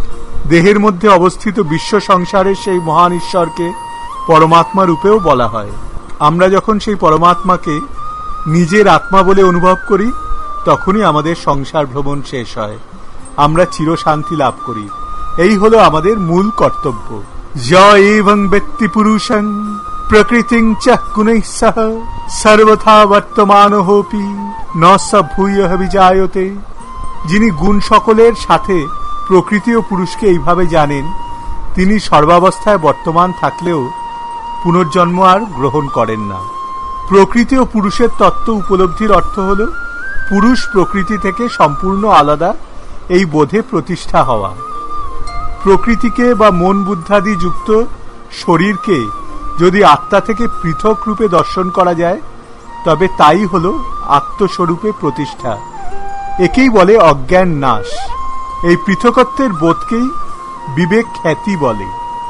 দেহের মধ্যে অবস্থিত বিশ্ব সংসারের সেই মহান ঈশ্বরকে পরমাত্মা রূপেও বলা হয়। আমরা যখন সেই পরমাত্মাকে নিজের আত্মা বলে অনুভব করি, তখনই আমাদের সংসার ভ্রমণ শেষ হয়, আমরা চিরশান্তি লাভ করি। এই হলো আমাদের মূল কর্তব্য। য এবং ব্যক্তি পুরুষং প্রকৃতিং চ গুণৈঃ সহ সর্বথা বর্তমানহোপি ন স ভূয়ঃ বিজায়তে। যিনি গুণ সকলের সাথে প্রকৃতি ও পুরুষকে এইভাবে জানেন, তিনি সর্বাবস্থায় বর্তমান থাকলেও পুনর্জন্ম আর গ্রহণ করেন না। প্রকৃতি ও পুরুষের তত্ত্ব উপলব্ধির অর্থ হল পুরুষ প্রকৃতি থেকে সম্পূর্ণ আলাদা, এই বোধে প্রতিষ্ঠা হওয়া। প্রকৃতিকে বা মন বুদ্ধাদি যুক্ত শরীরকে যদি আত্মা থেকে পৃথক রূপে দর্শন করা যায়, তবে তাই হল আত্মস্বরূপে প্রতিষ্ঠা। একেই বলে অজ্ঞান নাশ। এই পৃথকত্বের বোধকেই বিবেক খ্যাতি বলে।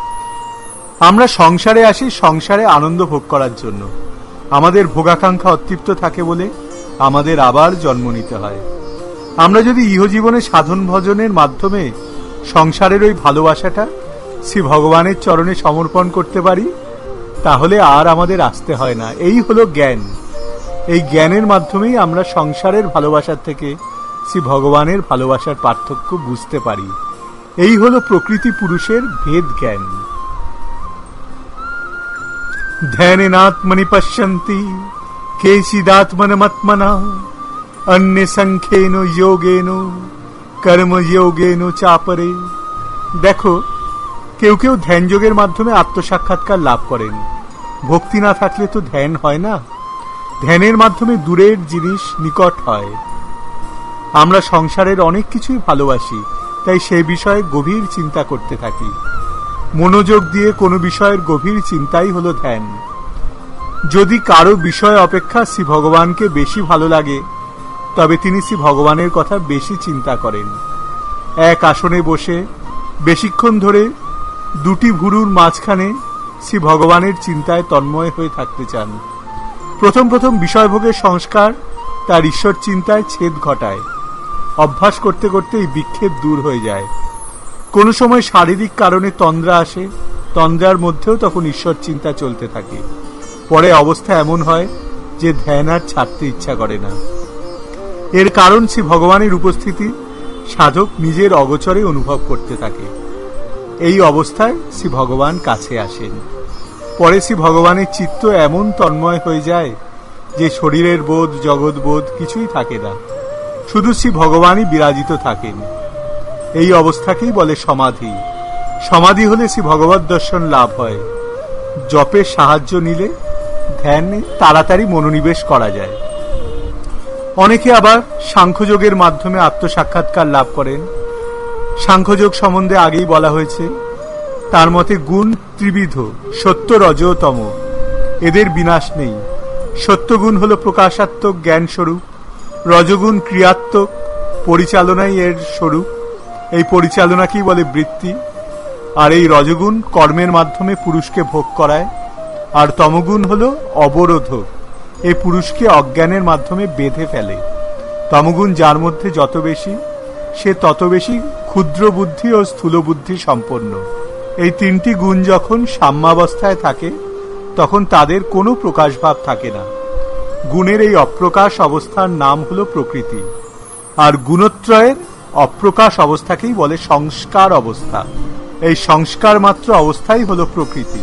আমরা সংসারে আসি সংসারে আনন্দ ভোগ করার জন্য। আমাদের ভোগাকাঙ্ক্ষা অতৃপ্ত থাকে বলে আমাদের আবার জন্ম নিতে হয়। আমরা যদি ইহজীবনে সাধন ভজনের মাধ্যমে সংসারের ওই ভালোবাসাটা শ্রী ভগবানের চরণে সমর্পণ করতে পারি, তাহলে আর আমাদের আসতে হয় না। এই হলো জ্ঞান। এই জ্ঞানের মাধ্যমেই আমরা সংসারের ভালোবাসার থেকে শ্রী ভগবানের ভালোবাসার পার্থক্য বুঝতে পারি। এই হলো প্রকৃতি পুরুষের ভেদ জ্ঞান। ধ্যানেনাত্মনি পশ্যন্তি কেচিদাত্মনমাত্মনা অন্য সংখ্যেন যোগেন কর্মযোগেন চাপরে। দেখো, কেউ কেউ ধ্যান যোগের মাধ্যমে আত্মসাক্ষাৎকার লাভ করেন। ভক্তি না থাকলে তো ধ্যান হয় না। ধ্যানের মাধ্যমে দূরের জিনিস নিকট হয়। আমরা সংসারের অনেক কিছুই ভালোবাসি, তাই সে বিষয়ে গভীর চিন্তা করতে থাকি। মনোযোগ দিয়ে কোনো বিষয়ের গভীর চিন্তাই হলো ধ্যান। যদি কারো বিষয় অপেক্ষা শ্রী ভগবানকে বেশি ভালো লাগে, তবে তিনি শ্রী ভগবানের কথা বেশি চিন্তা করেন। এক আসনে বসে বেশিক্ষণ ধরে দুটি ভুরুর মাঝখানে শ্রী ভগবানের চিন্তায় তন্ময় হয়ে থাকতে চান। প্রথম প্রথম বিষয়ভোগের সংস্কার তার ঈশ্বর চিন্তায় ছেদ ঘটায়। অভ্যাস করতে করতে এই বিক্ষেপ দূর হয়ে যায়। কোনো সময় শারীরিক কারণে তন্দ্রা আসে, তন্দ্রার মধ্যেও তখন ঈশ্বর চিন্তা চলতে থাকে। পরে অবস্থা এমন হয় যে ধ্যান আর ছাড়তে ইচ্ছা করে না। এর কারণ শ্রী ভগবানের উপস্থিতি সাধক নিজের অগোচরে অনুভব করতে থাকে। এই অবস্থায় শ্রী ভগবান কাছে আসেন। পরে শ্রী ভগবানের চিত্ত এমন তন্ময় হয়ে যায় যে শরীরের বোধ, জগৎ বোধ কিছুই থাকে না, শুধু শ্রী ভগবানই বিরাজিত থাকেন। এই অবস্থাকেই বলে সমাধি। সমাধি হলে শ্রী ভগবত দর্শন লাভ হয়। জপের সাহায্য নিলে ধ্যানে তাড়াতাড়ি মনোনিবেশ করা যায়। অনেকে আবার সাংখ্যযোগের মাধ্যমে আত্মসাক্ষাৎকার লাভ করেন। সাংখ্যযোগ সম্বন্ধে আগেই বলা হয়েছে। তার মতে গুণ ত্রিবিধ, সত্য, রজ, তম। এদের বিনাশ নেই। সত্যগুণ হল প্রকাশাত্মক জ্ঞান স্বরূপ, রজগুণ ক্রিয়াত্মক, পরিচালনাই এর স্বরূপ। এই পরিচালনাকেই বলে বৃত্তি। আর এই রজগুণ কর্মের মাধ্যমে পুরুষকে ভোগ করায়। আর তমগুণ হল অবরোধক, এ পুরুষকে অজ্ঞানের মাধ্যমে বেঁধে ফেলে। তমগুণ যার মধ্যে যত বেশি, সে তত বেশি ক্ষুদ্র বুদ্ধি ও স্থূল বুদ্ধি সম্পন্ন। এই তিনটি গুণ যখন সাম্যাবস্থায় থাকে, তখন তাদের কোনো প্রকাশভাব থাকে না। গুণের এই অপ্রকাশ অবস্থার নাম হল প্রকৃতি। আর গুণত্রয়ের অপ্রকাশ অবস্থাকেই বলে সংস্কার অবস্থা। এই সংস্কার মাত্র অবস্থাই হল প্রকৃতি।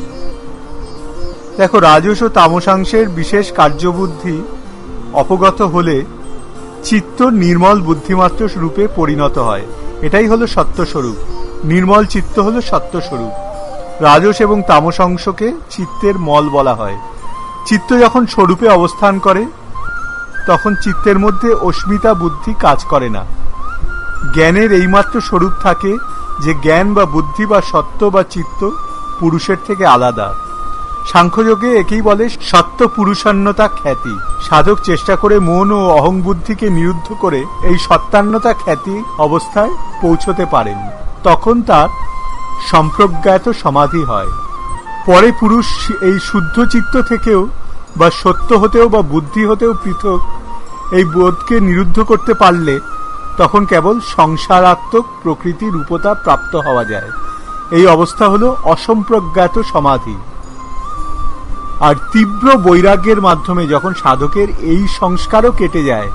দেখো, রাজস ও তামসাংশের বিশেষ কার্যবুদ্ধি অপগত হলে চিত্ত নির্মল বুদ্ধিমাত্র রূপে পরিণত হয়। এটাই হলো সত্যস্বরূপ। নির্মল চিত্ত হলো সত্যস্বরূপ। রাজস এবং তামস অংশকে চিত্তের মল বলা হয়। চিত্ত যখন স্বরূপে অবস্থান করে, তখন চিত্তের মধ্যে অস্মিতা বুদ্ধি কাজ করে না। জ্ঞানের এইমাত্র স্বরূপ থাকে যে জ্ঞান বা বুদ্ধি বা সত্য বা চিত্ত পুরুষের থেকে আলাদা। সাংখ্যযোগে একেই বলে সত্য পুরুষান্যতা খ্যাতি। সাধক চেষ্টা করে মন ও অহং বুদ্ধিকে নিরুদ্ধ করে এই সত্যান্যতা খ্যাতি অবস্থায় পৌঁছতে পারেন। তখন তার সম্প্রজ্ঞাত সমাধি হয়। পরে পুরুষ এই শুদ্ধ চিত্ত থেকেও বা সত্য হতেও বা বুদ্ধি হতেও পৃথক এই বোধকে নিরুদ্ধ করতে পারলে তখন কেবল সংসারাত্মক প্রকৃতি রূপতা প্রাপ্ত হওয়া যায়। এই অবস্থা হলো অসম্প্রজ্ঞাত সমাধি। আর তীব্র বৈরাগ্যের মাধ্যমে যখন সাধকের এই সংস্কারও কেটে যায়,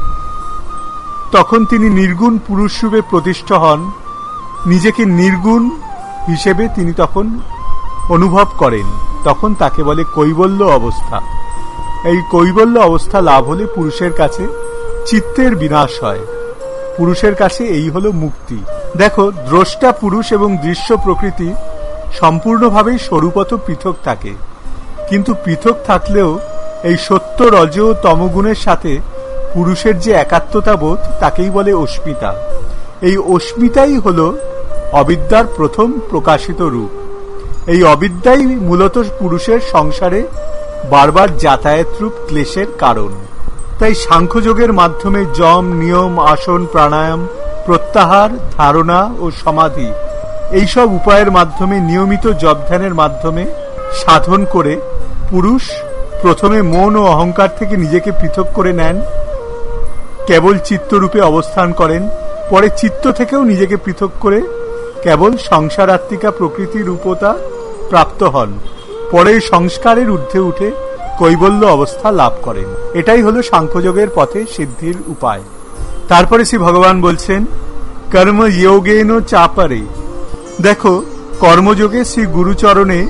তখন তিনি নির্গুণ পুরুষ রূপে প্রতিষ্ঠা হন। নিজেকে নির্গুণ হিসেবে তিনি তখন অনুভব করেন। তখন তাকে বলে কৈবল্য অবস্থা। এই কৈবল্য অবস্থা লাভ হলে পুরুষের কাছে চিত্তের বিনাশ হয়। পুরুষের কাছে এই হলো মুক্তি। দেখো, দ্রষ্টা পুরুষ এবং দৃশ্য প্রকৃতি সম্পূর্ণভাবেই স্বরূপত পৃথক থাকে। কিন্তু পৃথক থাকলেও এই সত্য, রজ ও তমগুণের সাথে পুরুষের যে একাত্মতা বোধ, তাকেই বলে অস্মিতা। এই অস্মিতাই হল অবিদ্যার প্রথম প্রকাশিত রূপ। এই অবিদ্যাই মূলত পুরুষের সংসারে বারবার যাতায়াত রূপ ক্লেশের কারণ। তাই সাংখ্যযোগের মাধ্যমে যম, নিয়ম, আসন, প্রাণায়াম, প্রত্যাহার, ধারণা ও সমাধি এইসব উপায়ের মাধ্যমে নিয়মিত জপ ধ্যানের মাধ্যমে সাধন করে পুরুষ প্রথমে মন ও অহংকার থেকে নিজেকে পৃথক করে নেন, কেবল চিত্তরূপে অবস্থান করেন। পরে চিত্ত থেকেও নিজেকে পৃথক করে কেবল সংসারাত্মিকা প্রকৃতি রূপতা প্রাপ্ত হন। পরে সংস্কারের ঊর্ধ্বে উঠে কৈবল্য অবস্থা লাভ করেন। এটাই হলো সাংখ্যযোগের পথে সিদ্ধির উপায়। তারপরে শ্রী ভগবান বলছেন কর্ম যোগেন চাপরে। দেখো, কর্মযোগে শ্রী গুরুচরণে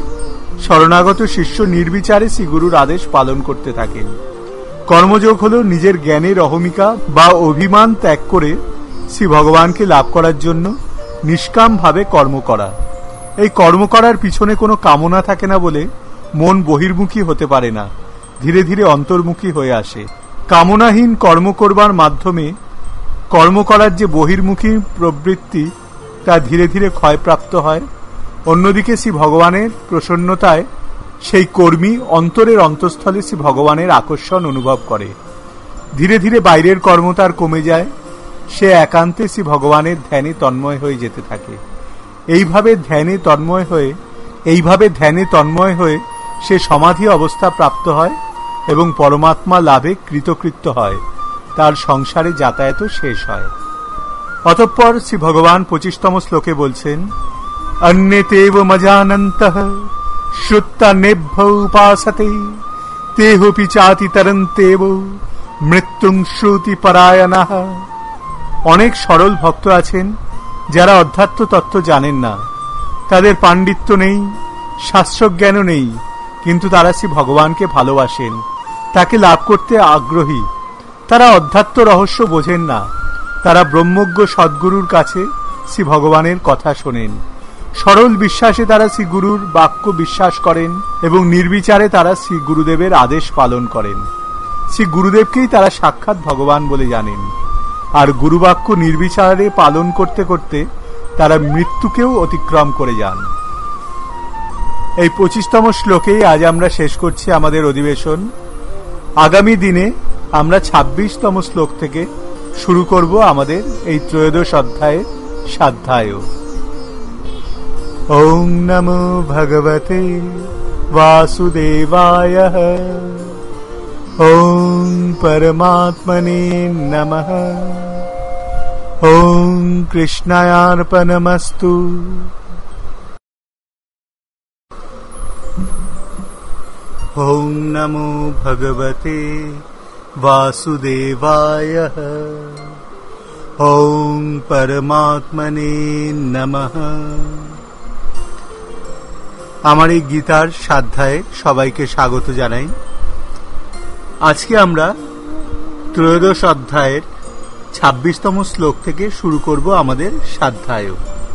শরণাগত শিষ্য নির্বিচারে শ্রীগুরুর আদেশ পালন করতে থাকেন। কর্মযোগ হল নিজের জ্ঞানের অহমিকা বা অভিমান ত্যাগ করে শ্রী ভগবানকে লাভ করার জন্য নিষ্কাম ভাবে কর্ম করা। এই কর্ম করার পিছনে কোনো কামনা থাকে না বলে মন বহির্মুখী হতে পারে না, ধীরে ধীরে অন্তর্মুখী হয়ে আসে। কামনাহীন কর্ম করবার মাধ্যমে কর্ম করার যে বহির্মুখী প্রবৃত্তি তা ধীরে ধীরে ক্ষয়প্রাপ্ত হয়। অন্যদিকে শ্রী ভগবানের প্রসন্নতায় সেই কর্মী অন্তরের অন্তঃস্থলে শ্রী ভগবানের আকর্ষণ অনুভব করে। ধীরে ধীরে বাইরের কর্ম তার কমে যায়, সে একান্তে শ্রী ভগবানের ধ্যানে তন্ময় হয়ে যেতে থাকে। এইভাবে ধ্যানে তন্ময় হয়ে এইভাবে ধ্যানে তন্ময় হয়ে সে সমাধি অবস্থা প্রাপ্ত হয় এবং পরমাত্মা লাভে কৃতকৃত্য হয়। তার সংসারে যাতায়াত শেষ হয়। অতঃপর শ্রী ভগবান পঁচিশতম শ্লোকে বলছেন, অন্যতেব মজানন্তঃ শ্রুত্তা নেভ্য উপাসতে তেহপি চাতি তরন্তেব মৃত্যুং শ্রুতি পরায়ণাঃ। অনেক সরল ভক্ত আছেন যারা অধ্যাত্ম তত্ত্ব জানেন না, তাদের পাণ্ডিত্য নেই, শাস্ত্রজ্ঞানও নেই, কিন্তু তারা শ্রী ভগবানকে ভালোবাসেন, তাকে লাভ করতে আগ্রহী। তারা অধ্যাত্ম রহস্য বোঝেন না, তারা ব্রহ্মজ্ঞ সদ্গুরুর কাছে শ্রী ভগবানের কথা শোনেন। সরল বিশ্বাসে তারা শ্রী গুরুর বাক্য বিশ্বাস করেন এবং নির্বিচারে তারা শ্রী গুরুদেবের আদেশ পালন করেন। শ্রী গুরুদেবকেই তারা সাক্ষাৎ ভগবান বলে জানেন। আর গুরুবাক্য নির্বিচারে পালন করতে করতে তারা মৃত্যুকেও অতিক্রম করে যান। এই পঁচিশতম শ্লোকেই আজ আমরা শেষ করছি আমাদের অধিবেশন। আগামী দিনে আমরা ছাব্বিশতম শ্লোক থেকে শুরু করব আমাদের এই ত্রয়োদশ অধ্যায়ের স্বাধ্যায়। ওং নমো ভগবতে বাসুদেবায়। ওং পরমাত্মনে নমঃ। ওং কৃষ্ণায়ার্পণমস্তু। ওং নমো ভগবতে বাসুদেবায়। ওং পরমাত্মনে নমঃ। আমার এই গীতার স্বাধ্যায়ে সবাইকে স্বাগত জানাই। আজকে আমরা ত্রয়োদশ অধ্যায়ের ছাব্বিশতম শ্লোক থেকে শুরু করব আমাদের স্বাধ্যায়।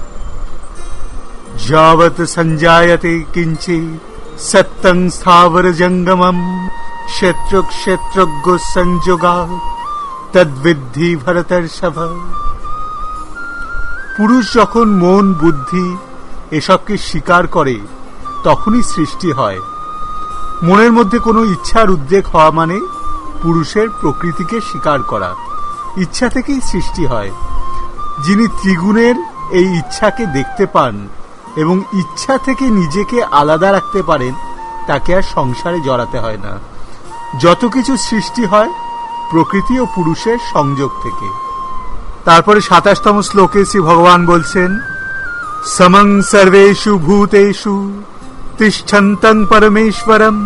যাবৎ সঞ্জায়তে কিঞ্চিৎ সত্যং স্থাবর জঙ্গমম ক্ষেত্র ক্ষেত্রজ্ঞ সংযোগা তদ্বিদ্ধি ভরতর্ষভ। পুরুষ যখন মন বুদ্ধি এসবকে স্বীকার করে তখনই সৃষ্টি হয়। মনের মধ্যে কোনো ইচ্ছার উদ্রেক হওয়া মানে পুরুষের প্রকৃতিকে স্বীকার করা। ইচ্ছা থেকেই সৃষ্টি হয়। যিনি ত্রিগুণের এই ইচ্ছাকে দেখতে পান এবং ইচ্ছা থেকে নিজেকে আলাদা রাখতে পারেন, তাকে আর সংসারে জড়াতে হয় না। যত কিছু সৃষ্টি হয় প্রকৃতি ও পুরুষের সংযোগ থেকে। তারপরে সাতাশতম শ্লোকে শ্রী ভগবান বলছেন, সমং সর্বেষু ভূতেষু তিষ্ঠন্তং পরমেশ্বরম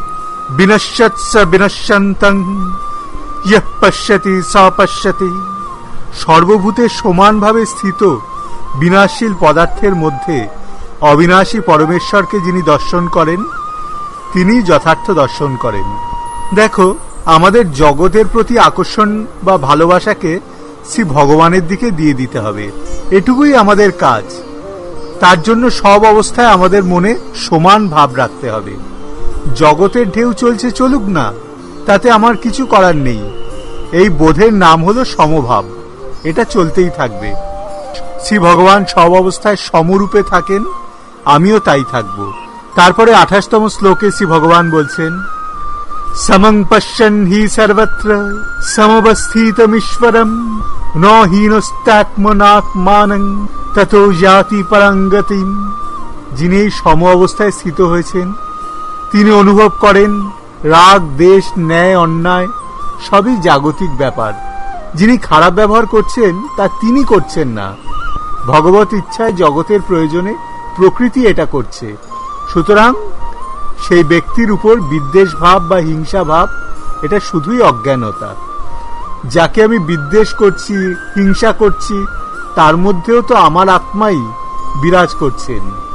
বিনশ্যৎস বিনশ্যন্তং ইয়ঃ পশ্যতি স পশ্যতি। সর্বভূতে সমানভাবে স্থিত বিনাশশীল পদার্থের মধ্যে অবিনাশী পরমেশ্বরকে যিনি দর্শন করেন, তিনি যথার্থ দর্শন করেন। দেখো, আমাদের জগতের প্রতি আকর্ষণ বা ভালোবাসাকে শ্রী ভগবানের দিকে দিয়ে দিতে হবে, এটুকুই আমাদের কাজ। তার জন্য সব অবস্থায় আমাদের মনে সমান ভাব রাখতে হবে। জগতের ঢেউ চলছে, চলুক না, তাতে আমার কিছু করার নেই। এই বোধের নাম হলো সমভাব। এটা চলতেই থাকবে। শ্রী ভগবান সব অবস্থায় সমরূপে থাকেন, আমিও তাই থাকব। তারপরে আঠাশতম শ্লোকে শ্রী ভগবান বলছেন, সমং পশ্যন হি সর্বত্র সমবস্থিতমীশ্বরম ন হীনস্তাত্মনাত্মানং ততো যাতি পরাঙ্গতিম। যিনি এই সম অবস্থায় স্থিত হয়েছেন, তিনি অনুভব করেন রাগ, দেশ, ন্যায়, অন্যায় সবই জাগতিক ব্যাপার। যিনি খারাপ ব্যবহার করছেন তা তিনি করছেন না। ভগবত ইচ্ছায় জগতের প্রয়োজনে প্রকৃতি এটা করছে। সুতরাং সেই ব্যক্তির উপর বিদ্বেষ ভাব বা হিংসা ভাব, এটা শুধুই অজ্ঞানতা। যাকে আমি বিদ্বেষ করছি, হিংসা করছি, তার মধ্যেও তো আমার আত্মাই বিরাজ করছেন।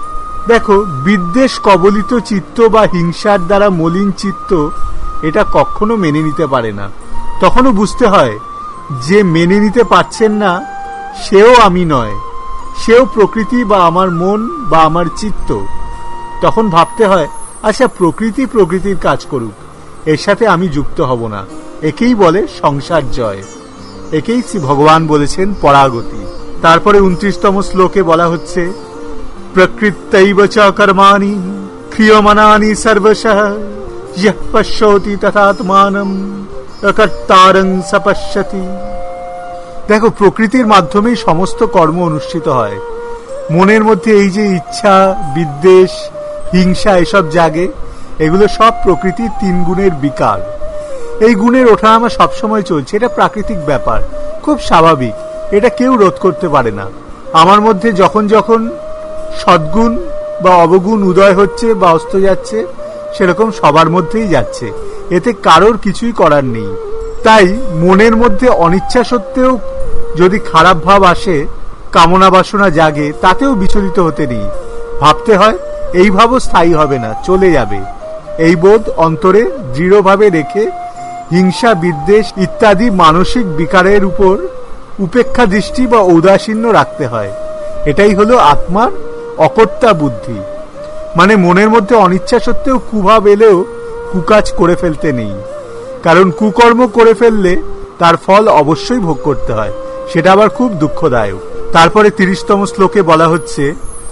দেখো, বিদ্বেষ কবলিত চিত্ত বা হিংসার দ্বারা মলিন চিত্ত এটা কখনো মেনে নিতে পারে না। তখনও বুঝতে হয় যে মেনে নিতে পারছেন না সেও আমি নয়, সেও প্রকৃতি বা আমার মন বা আমার চিত্ত। তখন ভাবতে হয়, আচ্ছা প্রকৃতি প্রকৃতির কাজ করুক, এর সাথে আমি যুক্ত হব না। একেই বলে সংসার জয়, একেই শ্রী ভগবান বলেছেন পরাগতি। তারপরে উনত্রিশতম শ্লোকে বলা হচ্ছে, প্রকৃত্যৈব চ কর্মাণি ক্রিয়মানানি সর্বশঃ ইয়ঃ পশ্যতি তথাত্মানম অকর্তারং স পশ্যতি। দেখো, প্রকৃতির মাধ্যমেই সমস্ত কর্ম অনুষ্ঠিত হয়। মনের মধ্যে এই যে ইচ্ছা, বিদ্বেষ, হিংসা এসব জাগে, এগুলো সব প্রকৃতির তিন গুণের বিকার। এই গুণের ওঠানামা সবসময় চলছে, এটা প্রাকৃতিক ব্যাপার, খুব স্বাভাবিক, এটা কেউ রোধ করতে পারে না। আমার মধ্যে যখন যখন সদ্গুণ বা অবগুণ উদয় হচ্ছে বা অস্ত যাচ্ছে, সেরকম সবার মধ্যেই যাচ্ছে, এতে কারোর কিছুই করার নেই। তাই মনের মধ্যে অনিচ্ছা সত্ত্বেও যদি খারাপ ভাব আসে, কামনা বাসনা জাগে, তাতেও বিচলিত হতে নেই। ভাবতে হয় এই ভাবও স্থায়ী হবে না, চলে যাবে। এই বোধ অন্তরে দৃঢ়ভাবে রেখে হিংসা, বিদ্বেষ ইত্যাদি মানসিক বিকারের উপর উপেক্ষা দৃষ্টি বা ঔদাসীন্য রাখতে হয়। এটাই হলো আত্মার অকর্তা বুদ্ধি। মানে মনের মধ্যে অনিচ্ছা সত্ত্বেও কুভাব এলেও কুকাজ করে ফেলতে নেই, কারণ কুকর্ম করে ফেললে তার ফল অবশ্যই ভোগ করতে হয়, সেটা আবার খুব দুঃখদায়ক। তারপরে তিরিশতম শ্লোকে বলা হচ্ছে,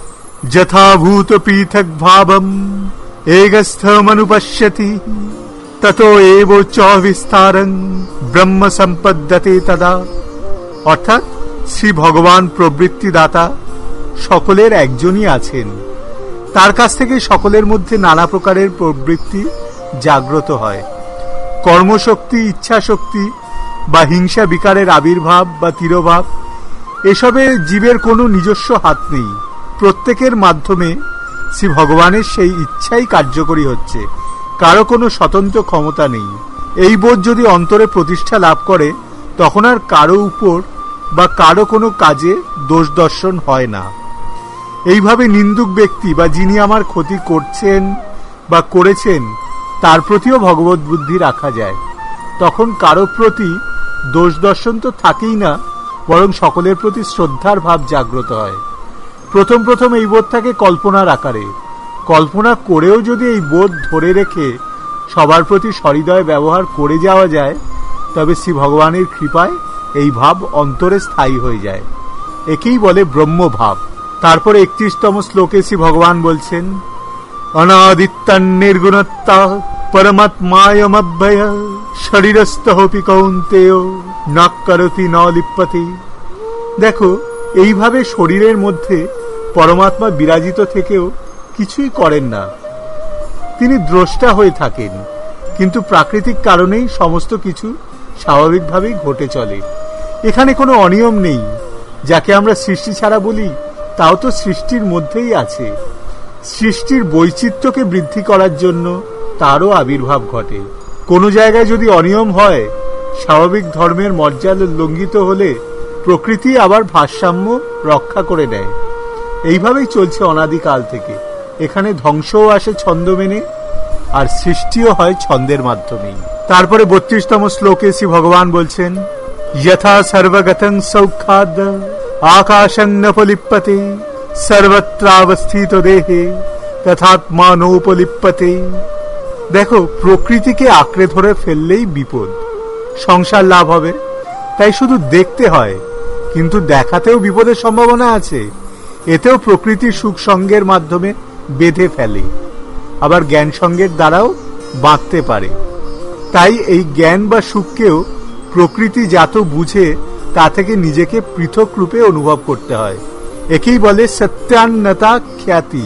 যথাভূত পৃথক ভাবম একস্থমনুপশ্যতি ততো এব চ বিস্তারং ব্রহ্ম সম্পদ্যতে তদা। অর্থাৎ শ্রী ভগবান প্রবৃত্তি দাতা, সকলের একজনই আছেন, তার কাছ থেকে সকলের মধ্যে নানা প্রকারের প্রবৃত্তি জাগ্রত হয়। কর্মশক্তি, ইচ্ছা শক্তি বা হিংসা বিকারের আবির্ভাব বা তিরোভাব, এসবে জীবের কোনো নিজস্ব হাত নেই। প্রত্যেকের মাধ্যমে শ্রী ভগবানের সেই ইচ্ছাই কার্যকরী হচ্ছে, কারো কোনো স্বতন্ত্র ক্ষমতা নেই। এই বোধ যদি অন্তরে প্রতিষ্ঠা লাভ করে, তখন আর কারো উপর বা কারো কোনো কাজে দোষ দর্শন হয় না। এইভাবে নিন্দুক ব্যক্তি বা যিনি আমার ক্ষতি করছেন বা করেছেন, তার প্রতিও ভগবত বুদ্ধি রাখা যায়। তখন কারো প্রতি দোষ দর্শন তো থাকেই না, বরং সকলের প্রতি শ্রদ্ধার ভাব জাগ্রত হয়। প্রথম প্রথম এই বোধ থাকে কল্পনার আকারে। কল্পনা করেও যদি এই বোধ ধরে রেখে সবার প্রতি সহৃদয় ব্যবহার করে যাওয়া যায়, তবে শ্রী ভগবানের কৃপায় এই ভাব অন্তরে স্থায়ী হয়ে যায়। একেই বলে ব্রহ্মভাব। তারপরে একত্রিশতম শ্লোকে শ্রী ভগবান বলছেন, অনাদিত্যান নির্গুণত্বা পরমাত্মায়মভ্যয় শরীরস্থপি কৌন্তেয় ন করতি ন লিপ্যতি। দেখো, এইভাবে শরীরের মধ্যে পরমাত্মা বিরাজিত থেকেও কিছুই করেন না। তিনি দ্রষ্টা হয়ে থাকেন, কিন্তু প্রাকৃতিক কারণেই সমস্ত কিছু স্বাভাবিকভাবেই ঘটে চলে। এখানে কোনো অনিয়ম নেই। যাকে আমরা সৃষ্টি ছাড়া বলি, তাও তো সৃষ্টির মধ্যেই আছে। সৃষ্টির বৈচিত্র্যকে বৃদ্ধি করার জন্য তারও আবির্ভাব ঘটে। কোনো জায়গায় যদি অনিয়ম হয়, স্বাভাবিক ধর্মের মর্যাদা লঙ্ঘিত হলে প্রকৃতি আবার ভারসাম্য রক্ষা করে নেয়। এইভাবেই চলছে অনাদিকাল থেকে। এখানে ধ্বংসও আসে ছন্দ মেনে, আর সৃষ্টিও হয় ছন্দের মাধ্যমেই। তারপরে বত্রিশতম শ্লোকে শ্রী ভগবান বলছেন, যথা সর্বগতং সৌখ্যাদ আকাশং নোপলিপ্যতে সর্বত্রাবস্থিত দেহে তথাত্মানোপলিপ্যতে। দেখো, প্রকৃতিকে আঁকড়ে ধরে ফেললেই বিপদ, সংসার লাভ হবে। তাই শুধু দেখতে হয়, কিন্তু দেখাতেও বিপদের সম্ভাবনা আছে। এতেও প্রকৃতির সুখ সঙ্গের মাধ্যমে বেঁধে ফেলে, আবার জ্ঞান সঙ্গের দ্বারাও বাঁধতে পারে। তাই এই জ্ঞান বা সুখকেও প্রকৃতি জাত বুঝে তা থেকে নিজেকে পৃথক রূপে অনুভব করতে হয়। একেই বলে সত্যান্নতা খ্যাতি।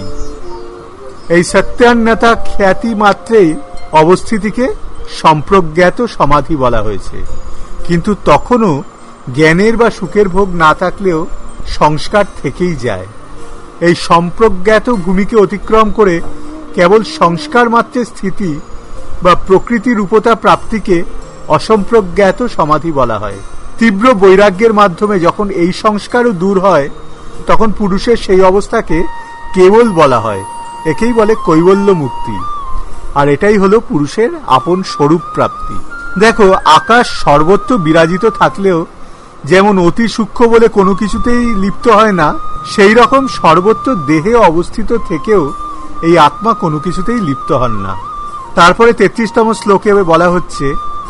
এই সত্যান্নতা খ্যাতি মাত্রেই অবস্থিতিকে সম্প্রজ্ঞাত সমাধি বলা হয়েছে। কিন্তু তখনও জ্ঞানের বা সুখের ভোগ না থাকলেও সংস্কার থেকেই যায়। এই সম্প্রজ্ঞাত ভূমিকে অতিক্রম করে কেবল সংস্কার মাত্রের স্থিতি বা প্রকৃতি রূপতা প্রাপ্তিকে অসম্প্রজ্ঞাত সমাধি বলা হয়। তীব্র বৈরাগ্যের মাধ্যমে যখন এই সংস্কারও দূর হয়, তখন পুরুষের সেই অবস্থাকে কেবল বলা হয়। একেই বলে কৈবল্য মুক্তি। আর এটাই হলো পুরুষের আপন স্বরূপ প্রাপ্তি। দেখো, আকাশ সর্বত্র বিরাজিত থাকলেও যেমন অতি সূক্ষ্ম বলে কোনো কিছুতেই লিপ্ত হয় না, সেই রকম সর্বত্র দেহে অবস্থিত থেকেও এই আত্মা কোনো কিছুতেই লিপ্ত হন না। তারপরে তেত্রিশতম শ্লোকে বলা হচ্ছে,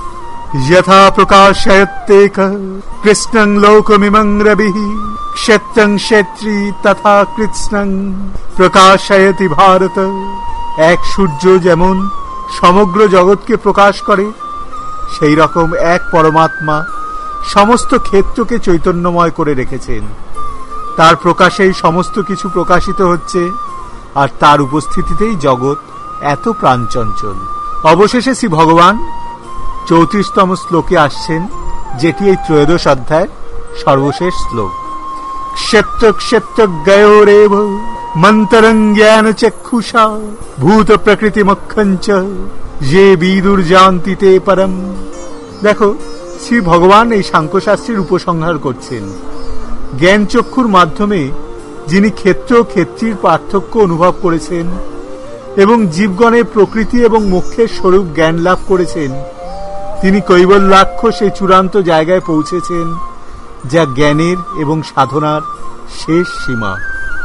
যথা প্রকাশয়ত্যে কৃষ্ণং লোকমিমং রবিঃ ক্ষেত্রং ক্ষেত্রী তথা কৃষ্ণং প্রকাশয়তি ভারত। এক সূর্য যেমন সমগ্র জগৎকে প্রকাশ করে, সেই রকম এক পরমাত্মা সমস্ত ক্ষেত্রকে চৈতন্যময় করে রেখেছেন। তার প্রকাশেই সমস্ত কিছু প্রকাশিত হচ্ছে, আর তার উপস্থিতিতেই জগৎ এত প্রাণচঞ্চল। অবশেষে শ্রী ভগবান চৌত্রিশতম শ্লোকে আসছেন, যেটি এই ত্রয়োদশ অধ্যায় সর্বশেষ শ্লোক। ক্ষেত্র ক্ষেত্র গয়োরেব মন্তরং জ্ঞান চক্ষুষা ভূত প্রকৃতি মক্ষঞ্চ যে বিদুর জানতি তে পরম। দেখো, শ্রী ভগবান এই সাংখ্যশাস্ত্রের উপসংহার করছেন। জ্ঞান চক্ষুর মাধ্যমে যিনি ক্ষেত্র ক্ষেত্রীর পার্থক্য অনুভব করেছেন এবং জীবগণের প্রকৃতি এবং মোক্ষের স্বরূপ জ্ঞান লাভ করেছেন, তিনি কৈবল্যাক্ষ সেই চূড়ান্ত জায়গায় পৌঁছেছেন, যা জ্ঞানের এবং সাধনার শেষ সীমা।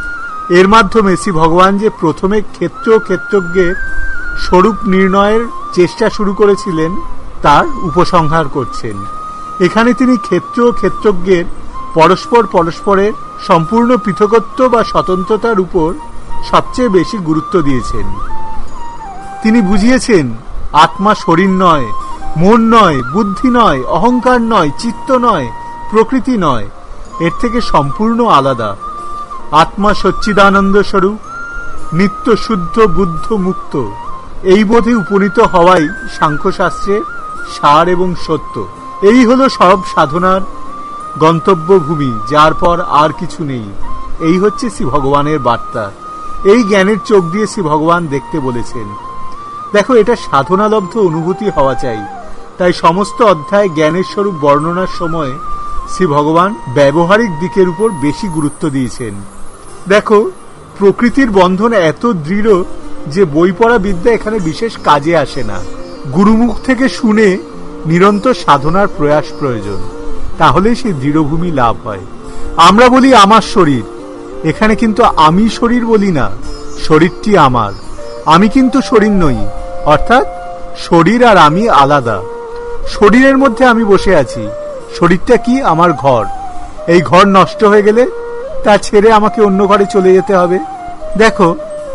এর মাধ্যমে শ্রী ভগবান যে প্রথমে ক্ষেত্র ক্ষেত্রজ্ঞের স্বরূপ নির্ণয়ের চেষ্টা শুরু করেছিলেন, তার উপসংহার করছেন। এখানে তিনি ক্ষেত্র ক্ষেত্রজ্ঞের পরস্পর পরস্পরের সম্পূর্ণ পৃথকত্ব বা স্বতন্ত্রতার উপর সবচেয়ে বেশি গুরুত্ব দিয়েছেন। তিনি বুঝিয়েছেন, আত্মা শরীর নয়, মন নয়, বুদ্ধি নয়, অহংকার নয়, চিত্ত নয়, প্রকৃতি নয়, এর থেকে সম্পূর্ণ আলাদা। আত্মা সচ্চিদানন্দ স্বরূপ, নিত্য শুদ্ধ বুদ্ধ মুক্ত। এই বোধে উপনীত হওয়াই সাংখ্যশাস্ত্রের সার এবং সত্য। এই হলো সব সাধনার গন্তব্যভূমি, যার পর আর কিছু নেই। এই হচ্ছে শ্রী ভগবানের বার্তা। এই জ্ঞানের চোখ দিয়ে শ্রী ভগবান দেখতে বলেছেন। দেখো, এটা সাধনালব্ধ অনুভূতি হওয়া চাই। তাই সমস্ত অধ্যায় জ্ঞানের স্বরূপ বর্ণনার সময় শ্রী ভগবান ব্যবহারিক দিকের উপর বেশি গুরুত্ব দিয়েছেন। দেখো, প্রকৃতির বন্ধন এত দৃঢ় যে বই পড়া বিদ্যা এখানে বিশেষ কাজে আসে না। গুরুমুখ থেকে শুনে নিরন্তর সাধনার প্রয়াস প্রয়োজন, তাহলে সেই দৃঢ়ভূমি লাভ হয়। আমরা বলি আমার শরীর, এখানে কিন্তু আমি শরীর বলি না, শরীরটি আমার। আমি কিন্তু শরীর নই, অর্থাৎ শরীর আর আমি আলাদা। শরীরের মধ্যে আমি বসে আছি। শরীরটা কি? আমার ঘর। এই ঘর নষ্ট হয়ে গেলে তা ছেড়ে আমাকে অন্য ঘরে চলে যেতে হবে। দেখো,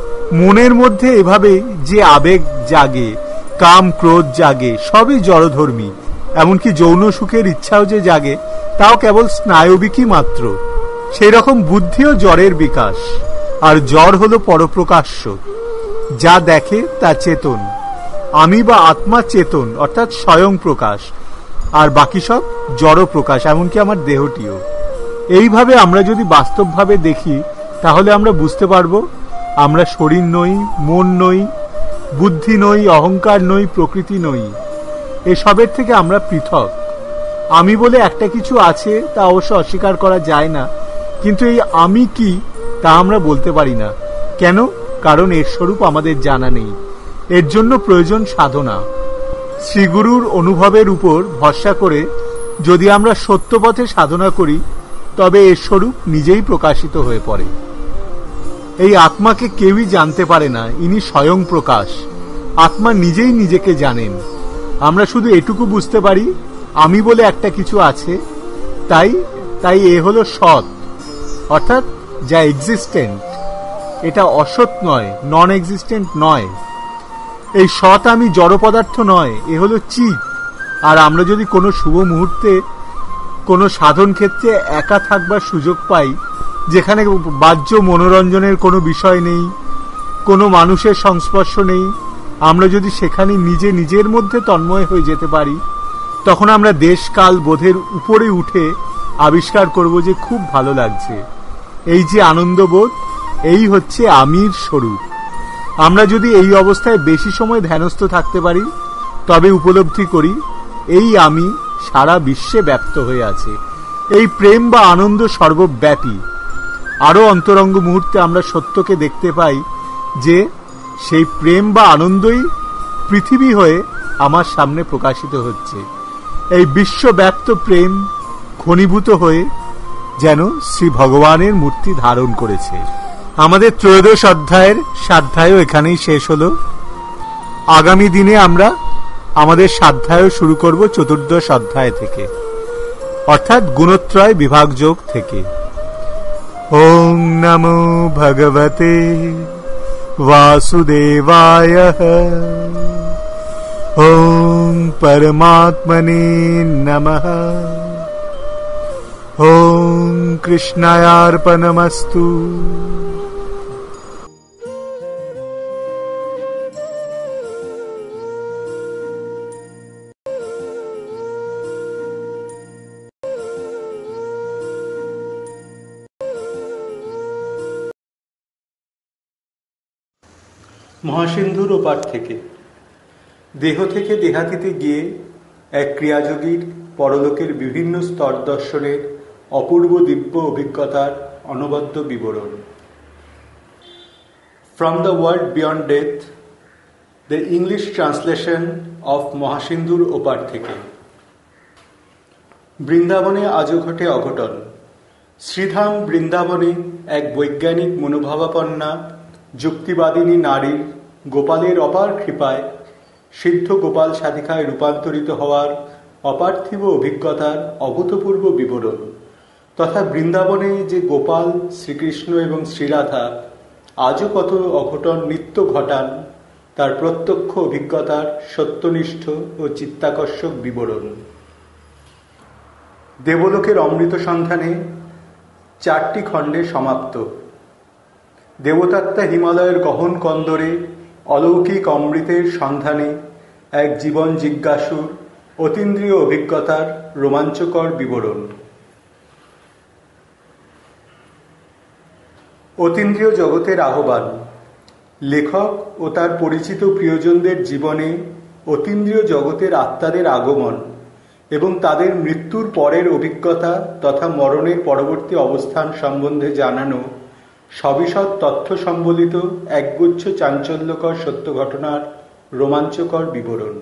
মনের মধ্যে এভাবে যে আবেগ জাগে, কাম ক্রোধ জাগে, সবই জড়ধর্মী। এমনকি যৌন সুখের ইচ্ছাও যে জাগে, তাও কেবল স্নায়বিকই মাত্র। সেই রকম বুদ্ধিও জড়ের বিকাশ, আর জড় হলো পরপ্রকাশ্য। যা দেখে তা চেতন। আমি বা আত্মা চেতন, অর্থাৎ স্বয়ং প্রকাশ, আর বাকি সব জড় প্রকাশ, এমনকি আমার দেহটিও। এইভাবে আমরা যদি বাস্তবভাবে দেখি, তাহলে আমরা বুঝতে পারবো আমরা শরীর নই, মন নই, বুদ্ধি নই, অহংকার নই, প্রকৃতি নই। এসবের থেকে আমরা পৃথক। আমি বলে একটা কিছু আছে, তা অবশ্য অস্বীকার করা যায় না, কিন্তু এই আমি কি তা আমরা বলতে পারি না। কেন? কারণ এর স্বরূপ আমাদের জানা নেই। এর জন্য প্রয়োজন সাধনা। শ্রীগুরুর অনুভবের উপর ভরসা করে যদি আমরা সত্য পথে সাধনা করি, তবে এর স্বরূপ নিজেই প্রকাশিত হয়ে পড়ে। এই আত্মাকে কেউই জানতে পারে না, ইনি স্বয়ং প্রকাশ। আত্মা নিজেই নিজেকে জানেন। আমরা শুধু এটুকু বুঝতে পারি, আমি বলে একটা কিছু আছে, তাই তাই এ হলো সৎ, অর্থাৎ যা এক্সিস্টেন্ট। এটা অসৎ নয়, নন এক্সিস্টেন্ট নয়। এই সৎ আমি জড় পদার্থ নয়, এ হলো চিৎ। আর আমরা যদি কোনো শুভ মুহূর্তে কোনো সাধন ক্ষেত্রে একা থাকবার সুযোগ পাই, যেখানে বাহ্য মনোরঞ্জনের কোনো বিষয় নেই, কোনো মানুষের সংস্পর্শ নেই, আমরা যদি সেখানে নিজে নিজের মধ্যে তন্ময় হয়ে যেতে পারি, তখন আমরা দেশ কাল বোধের উপরে উঠে আবিষ্কার করব যে খুব ভালো লাগছে। এই যে আনন্দবোধ, এই হচ্ছে আমির স্বরূপ। আমরা যদি এই অবস্থায় বেশি সময় ধ্যানস্থ থাকতে পারি, তবে উপলব্ধি করি এই আমি সারা বিশ্বে ব্যপ্ত হয়ে আছে। এই প্রেম বা আনন্দ সর্বব্যাপী। আরো অন্তরঙ্গ মুহূর্তে আমরা সত্যকে দেখতে পাই যে সেই প্রেম বা আনন্দই পৃথিবী হয়ে আমার সামনে প্রকাশিত হচ্ছে। এই বিশ্বব্যাপ্ত প্রেম ঘনীভূত হয়ে যেন শ্রী ভগবানের মূর্তি ধারণ করেছে। আমাদের ত্রয়োদশ অধ্যায়ের স্বাধ্যায় এখানেই শেষ হলো। আগামী দিনে আমরা আমাদের স্বাধ্যায় শুরু করব চতুর্দশ অধ্যায় থেকে, অর্থাৎ গুণত্রয় বিভাগ যোগ থেকে। ওম নমো ভগবতে বাসুদেবায়। ওম পরমাত্মনে নমঃ। ওম কৃষ্ণায়ার্পণমস্তু। মহাসিন্ধুর ওপার থেকে। দেহ থেকে দেহাতীতে গিয়ে এক ক্রিয়াযোগীর পরলোকের বিভিন্ন স্তর দর্শনের অপূর্ব দিব্য অভিজ্ঞতার অনবদ্য বিবরণ। From the world beyond death, the English translation of মহাসিন্ধুর ওপার থেকে। বৃন্দাবনে আজও ঘটে অঘটন। শ্রীধাম বৃন্দাবনে এক বৈজ্ঞানিক মনোভাবাপন্না যুক্তিবাদিনী নারীর গোপালের অপার কৃপায় সিদ্ধ গোপাল সাধিকায় রূপান্তরিত হওয়ার অপার্থিব অভিজ্ঞতার অভূতপূর্ব বিবরণ, তথা বৃন্দাবনে যে গোপাল, শ্রীকৃষ্ণ এবং শ্রীরাধা আজও কত অঘটন নিত্য ঘটান তার প্রত্যক্ষ অভিজ্ঞতার সত্যনিষ্ঠ ও চিত্তাকর্ষক বিবরণ। দেবলোকের অমৃত সন্ধানে চারটি খণ্ডে সমাপ্ত। দেবতাত্মা হিমালয়ের গহন কন্দরে অলৌকিক অমৃতের সন্ধানে এক জীবন জিজ্ঞাসুর অতীন্দ্রিয় অভিজ্ঞতার রোমাঞ্চকর বিবরণ। অতীন্দ্রিয় জগতের আহ্বান। লেখক ও তার পরিচিত প্রিয়জনদের জীবনে অতীন্দ্রিয় জগতের আত্মাদের আগমন এবং তাদের মৃত্যুর পরের অভিজ্ঞতা তথা মরণের পরবর্তী অবস্থান সম্বন্ধে জানানো সবিশদ তথ্য সম্বলিত একগুচ্ছ চাঞ্চল্যকর সত্য ঘটনার রোমাঞ্চকর বিবরণ।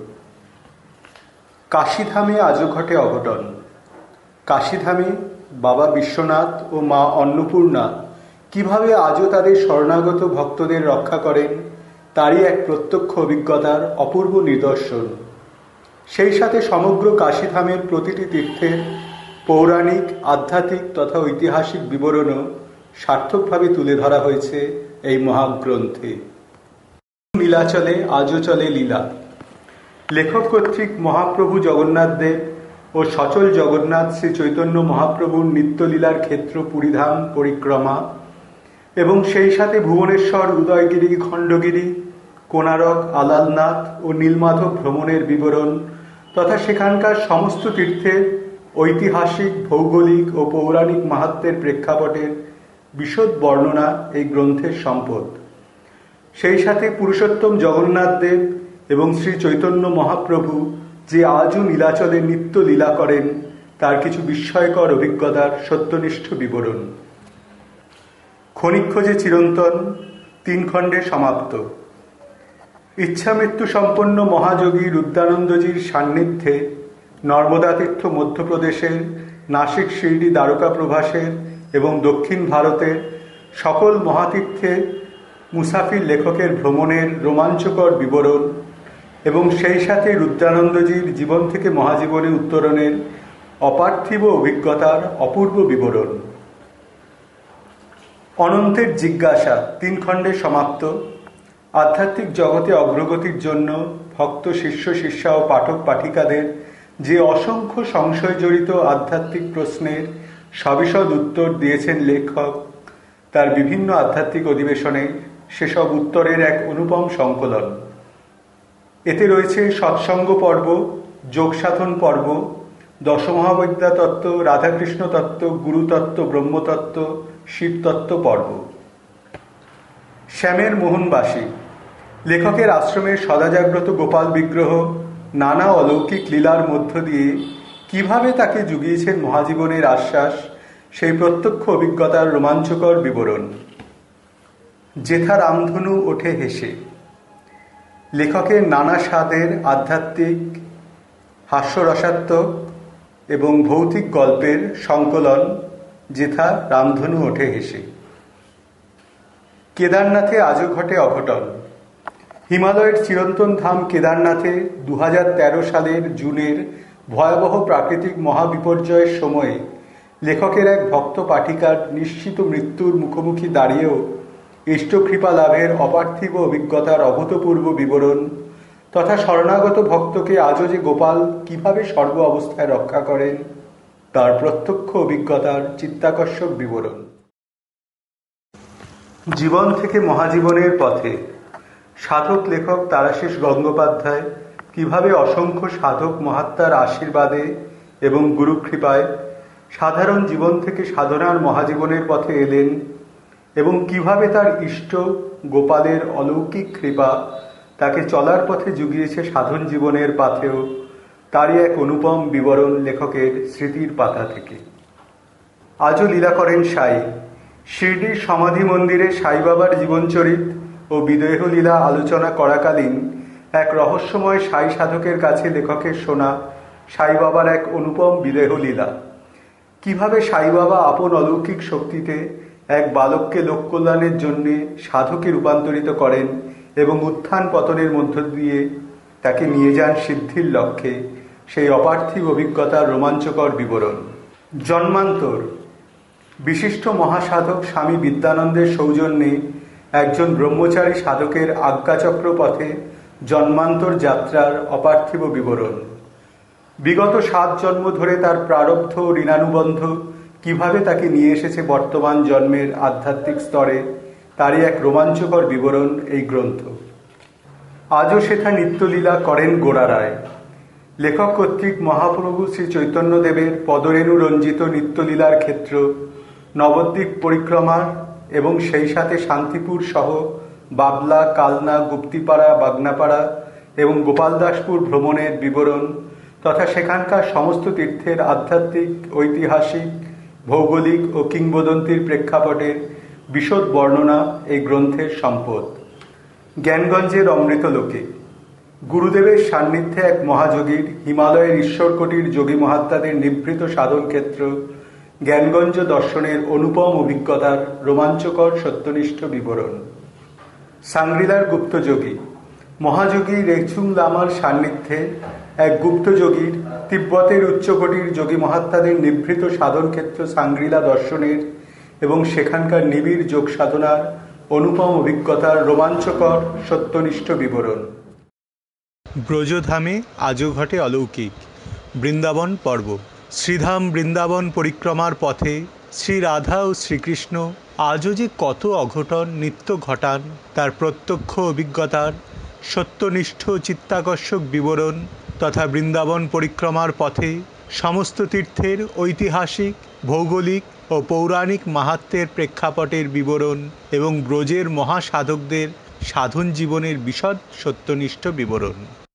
কাশীধামে আজও ঘটে অঘটন। কাশীধামে বাবা বিশ্বনাথ ও মা অন্নপূর্ণা কিভাবে আজও তাদের শরণাগত ভক্তদের রক্ষা করেন তারই এক প্রত্যক্ষ অভিজ্ঞতার অপূর্ব নিদর্শন। সেই সাথে সমগ্র কাশীধামের প্রতিটি তীর্থের পৌরাণিক, আধ্যাত্মিক তথা ঐতিহাসিক বিবরণও সার্থকভাবে তুলে ধরা হয়েছে এই মহাগ্রন্থে। লীলা চলে, আজও চলে লীলা। লেখক কর্তৃক মহাপ্রভু জগন্নাথ দেব ও সচল জগন্নাথ শ্রী চৈতন্য মহাপ্রভুর নিত্যলীলার ক্ষেত্র পুরীধাম পরিক্রমা এবং সেই সাথে ভুবনেশ্বর, উদয়গিরি, খণ্ডগিরি, কোনারক, আলালনাথ ও নীলমাধব ভ্রমণের বিবরণ তথা সেখানকার সমস্ত তীর্থের ঐতিহাসিক, ভৌগোলিক ও পৌরাণিক মাহাত্ম্যের প্রেক্ষাপটের বিশদ বর্ণনা এই গ্রন্থের সম্পদ। সেই সাথে পুরুষোত্তম জগন্নাথ দেব এবং শ্রী চৈতন্য মহাপ্রভু যে আজও নীলাচলে নিত্য লীলা করেন তার কিছু বিস্ময়কর অভিজ্ঞতার সত্যনিষ্ঠ বিবরণ। ক্ষণিক খোঁজে চিরন্তন তিন খণ্ডে সমাপ্ত। ইচ্ছা মৃত্যু সম্পন্ন মহাযোগী রুদ্রানন্দজির সান্নিধ্যে নর্মদা তীর্থ মধ্যপ্রদেশের, নাসিক শিরডি দ্বারকা প্রভাসের এবং দক্ষিণ ভারতের সকল মহাতীর্থে মুসাফির লেখকের ভ্রমণের রোমাঞ্চকর বিবরণ এবং সেই সাথে রুদ্রানন্দজির জীবন থেকে মহাজীবনে উত্তরণের অপার্থিব অভিজ্ঞতার অপূর্ব বিবরণ। অনন্তের জিজ্ঞাসা তিন খণ্ডে সমাপ্ত। আধ্যাত্মিক জগতে অগ্রগতির জন্য ভক্ত, শিষ্য, শিষ্যা ও পাঠক পাঠিকাদের যে অসংখ্য সংশয় জড়িত আধ্যাত্মিক প্রশ্নের সবিশদ উত্তর দিয়েছেন লেখক তার বিভিন্ন আধ্যাত্মিক অধিবেশনে, সেসব উত্তরের এক অনুপম সংকলন। এতে রয়েছে সৎসঙ্গ পর্ব, যোগসাধন পর্ব, দশমহাবিদ্যা তত্ত্ব, রাধাকৃষ্ণ তত্ত্ব, গুরুতত্ত্ব, ব্রহ্মতত্ত্ব, শিবতত্ত্ব পর্ব। শ্যামের মোহনবাসী। লেখকের আশ্রমের সদাজাগ্রত গোপাল বিগ্রহ নানা অলৌকিক লীলার মধ্য দিয়ে কিভাবে তাকে জুগিয়েছেন মহাজীবনের আশ্বাস সেই প্রত্যক্ষ অভিজ্ঞতার রোমাঞ্চকর বিবরণ। যেথা রামধনু ওঠে হেসে। লেখকের নানা স্বাদের আধ্যাত্মিক, হাস্যরসাত্মক এবং ভৌতিক গল্পের সংকলন যেথা রামধনু ওঠে হেসে। কেদারনাথে আজও ঘটে অঘটন। হিমালয়ের চিরন্তন ধাম কেদারনাথে দু হাজার তেরো সালের জুনের ভয়াবহ প্রাকৃতিক মহাবিপর্যয়ের সময়ে লেখকের এক ভক্ত পাঠিকার নিশ্চিত মৃত্যুর মুখোমুখি দাঁড়িয়েও ইষ্টকৃপা লাভের অপার্থিব অভিজ্ঞতার অভূতপূর্ব বিবরণ তথা শরণাগত ভক্তকে আজও যে গোপাল কিভাবে সর্ব অবস্থায় রক্ষা করেন তার প্রত্যক্ষ অভিজ্ঞতার চিত্তাকর্ষক বিবরণ। জীবন থেকে মহাজীবনের পথে সাধক লেখক তারাশীষ গঙ্গোপাধ্যায় কিভাবে অসংখ্য সাধক মহাত্মার আশীর্বাদে এবং গুরুকৃপায় সাধারণ জীবন থেকে সাধনার মহাজীবনের পথে এলেন এবং কিভাবে তার ইষ্ট গোপালের অলৌকিক কৃপা তাকে চলার পথে জুগিয়েছে সাধন জীবনের পাথেও, তারই এক অনুপম বিবরণ লেখকের স্মৃতির পাতা থেকে। আজও লীলা করেন সাই। শিরডির সমাধি মন্দিরে সাই বাবার জীবনচরিত ও বিদেহ লীলা আলোচনা করাকালীন এক রহস্যময় সাই সাধকের কাছে লেখকের শোনা সাই বাবার এক অনুপম বিদেহ লীলা। কিভাবে সাই বাবা আপন অলৌকিক শক্তিতে এক বালককে লোককল্যাণের জন্য সাধকে রূপান্তরিত করেন এবং উত্থান পতনের মধ্য দিয়ে তাকে নিয়ে যান সিদ্ধির লক্ষ্যে, সেই অপার্থিব অভিজ্ঞতার রোমাঞ্চকর বিবরণ। জন্মান্তর। বিশিষ্ট মহাসাধক স্বামী বিদ্যানন্দের সৌজন্যে একজন ব্রহ্মচারী সাধকের আজ্ঞাচক্র পথে জন্মান্তর যাত্রার অপার্থিব বিবরণ। বিগত সাত জন্ম ধরে তার প্রারব্ধ ঋণানুবন্ধ কিভাবে তাকে নিয়ে এসেছে বর্তমান জন্মের আধ্যাত্মিক স্তরে, তারই এক রোমাঞ্চকর বিবরণ এই গ্রন্থ। আজও সেথা নিত্যলীলা করেন গোড়া রায়। লেখক কর্তৃক মহাপ্রভু শ্রী চৈতন্যদেবের পদরেণু রঞ্জিত নিত্যলীলার ক্ষেত্র, নবদ্বীপ পরিক্রমার এবং সেই সাথে শান্তিপুর সহ বাবলা, কালনা, গুপ্তিপাড়া, বাগনাপাড়া এবং গোপালদাসপুর ভ্রমণের বিবরণ তথা সেখানকার সমস্ত তীর্থের আধ্যাত্মিক, ঐতিহাসিক, ভৌগোলিক ও কিংবদন্তির প্রেক্ষাপটের বিশদ বর্ণনা এই গ্রন্থের সম্পদ। জ্ঞানগঞ্জের অমৃতলোকে। গুরুদেবের সান্নিধ্যে এক মহাযোগীর হিমালয়ের ঈশ্বরকোটির যোগী মহাত্মাদের নিভৃত সাধন ক্ষেত্র জ্ঞানগঞ্জ দর্শনের অনুপম অভিজ্ঞতার রোমাঞ্চকর সত্যনিষ্ঠ বিবরণ। সাংগ্রিলার গুপ্তযোগী। মহাযোগী রেছুং লামার সান্নিধ্যে এক গুপ্তযোগীর তিব্বতের উচ্চকোটির যোগী মহাত্মাদের নিভৃত সাধন ক্ষেত্র সাংগ্রিলা দর্শনের এবং সেখানকার নিবিড় যোগ সাধনার অনুপম অভিজ্ঞতার রোমাঞ্চকর সত্যনিষ্ঠ বিবরণ। ব্রজধামে আজও ঘটে অলৌকিক। বৃন্দাবন পর্ব। শ্রীধাম বৃন্দাবন পরিক্রমার পথে শ্রী রাধা ও শ্রীকৃষ্ণ আজও যে কত অঘটন নিত্য ঘটান তার প্রত্যক্ষ অভিজ্ঞতার সত্যনিষ্ঠ চিত্তাকর্ষক বিবরণ তথা বৃন্দাবন পরিক্রমার পথে সমস্ত তীর্থের ঐতিহাসিক, ভৌগোলিক ও পৌরাণিক মাহাত্ম্যের প্রেক্ষাপটের বিবরণ এবং ব্রজের মহাসাধকদের সাধন জীবনের বিশদ সত্যনিষ্ঠ বিবরণ।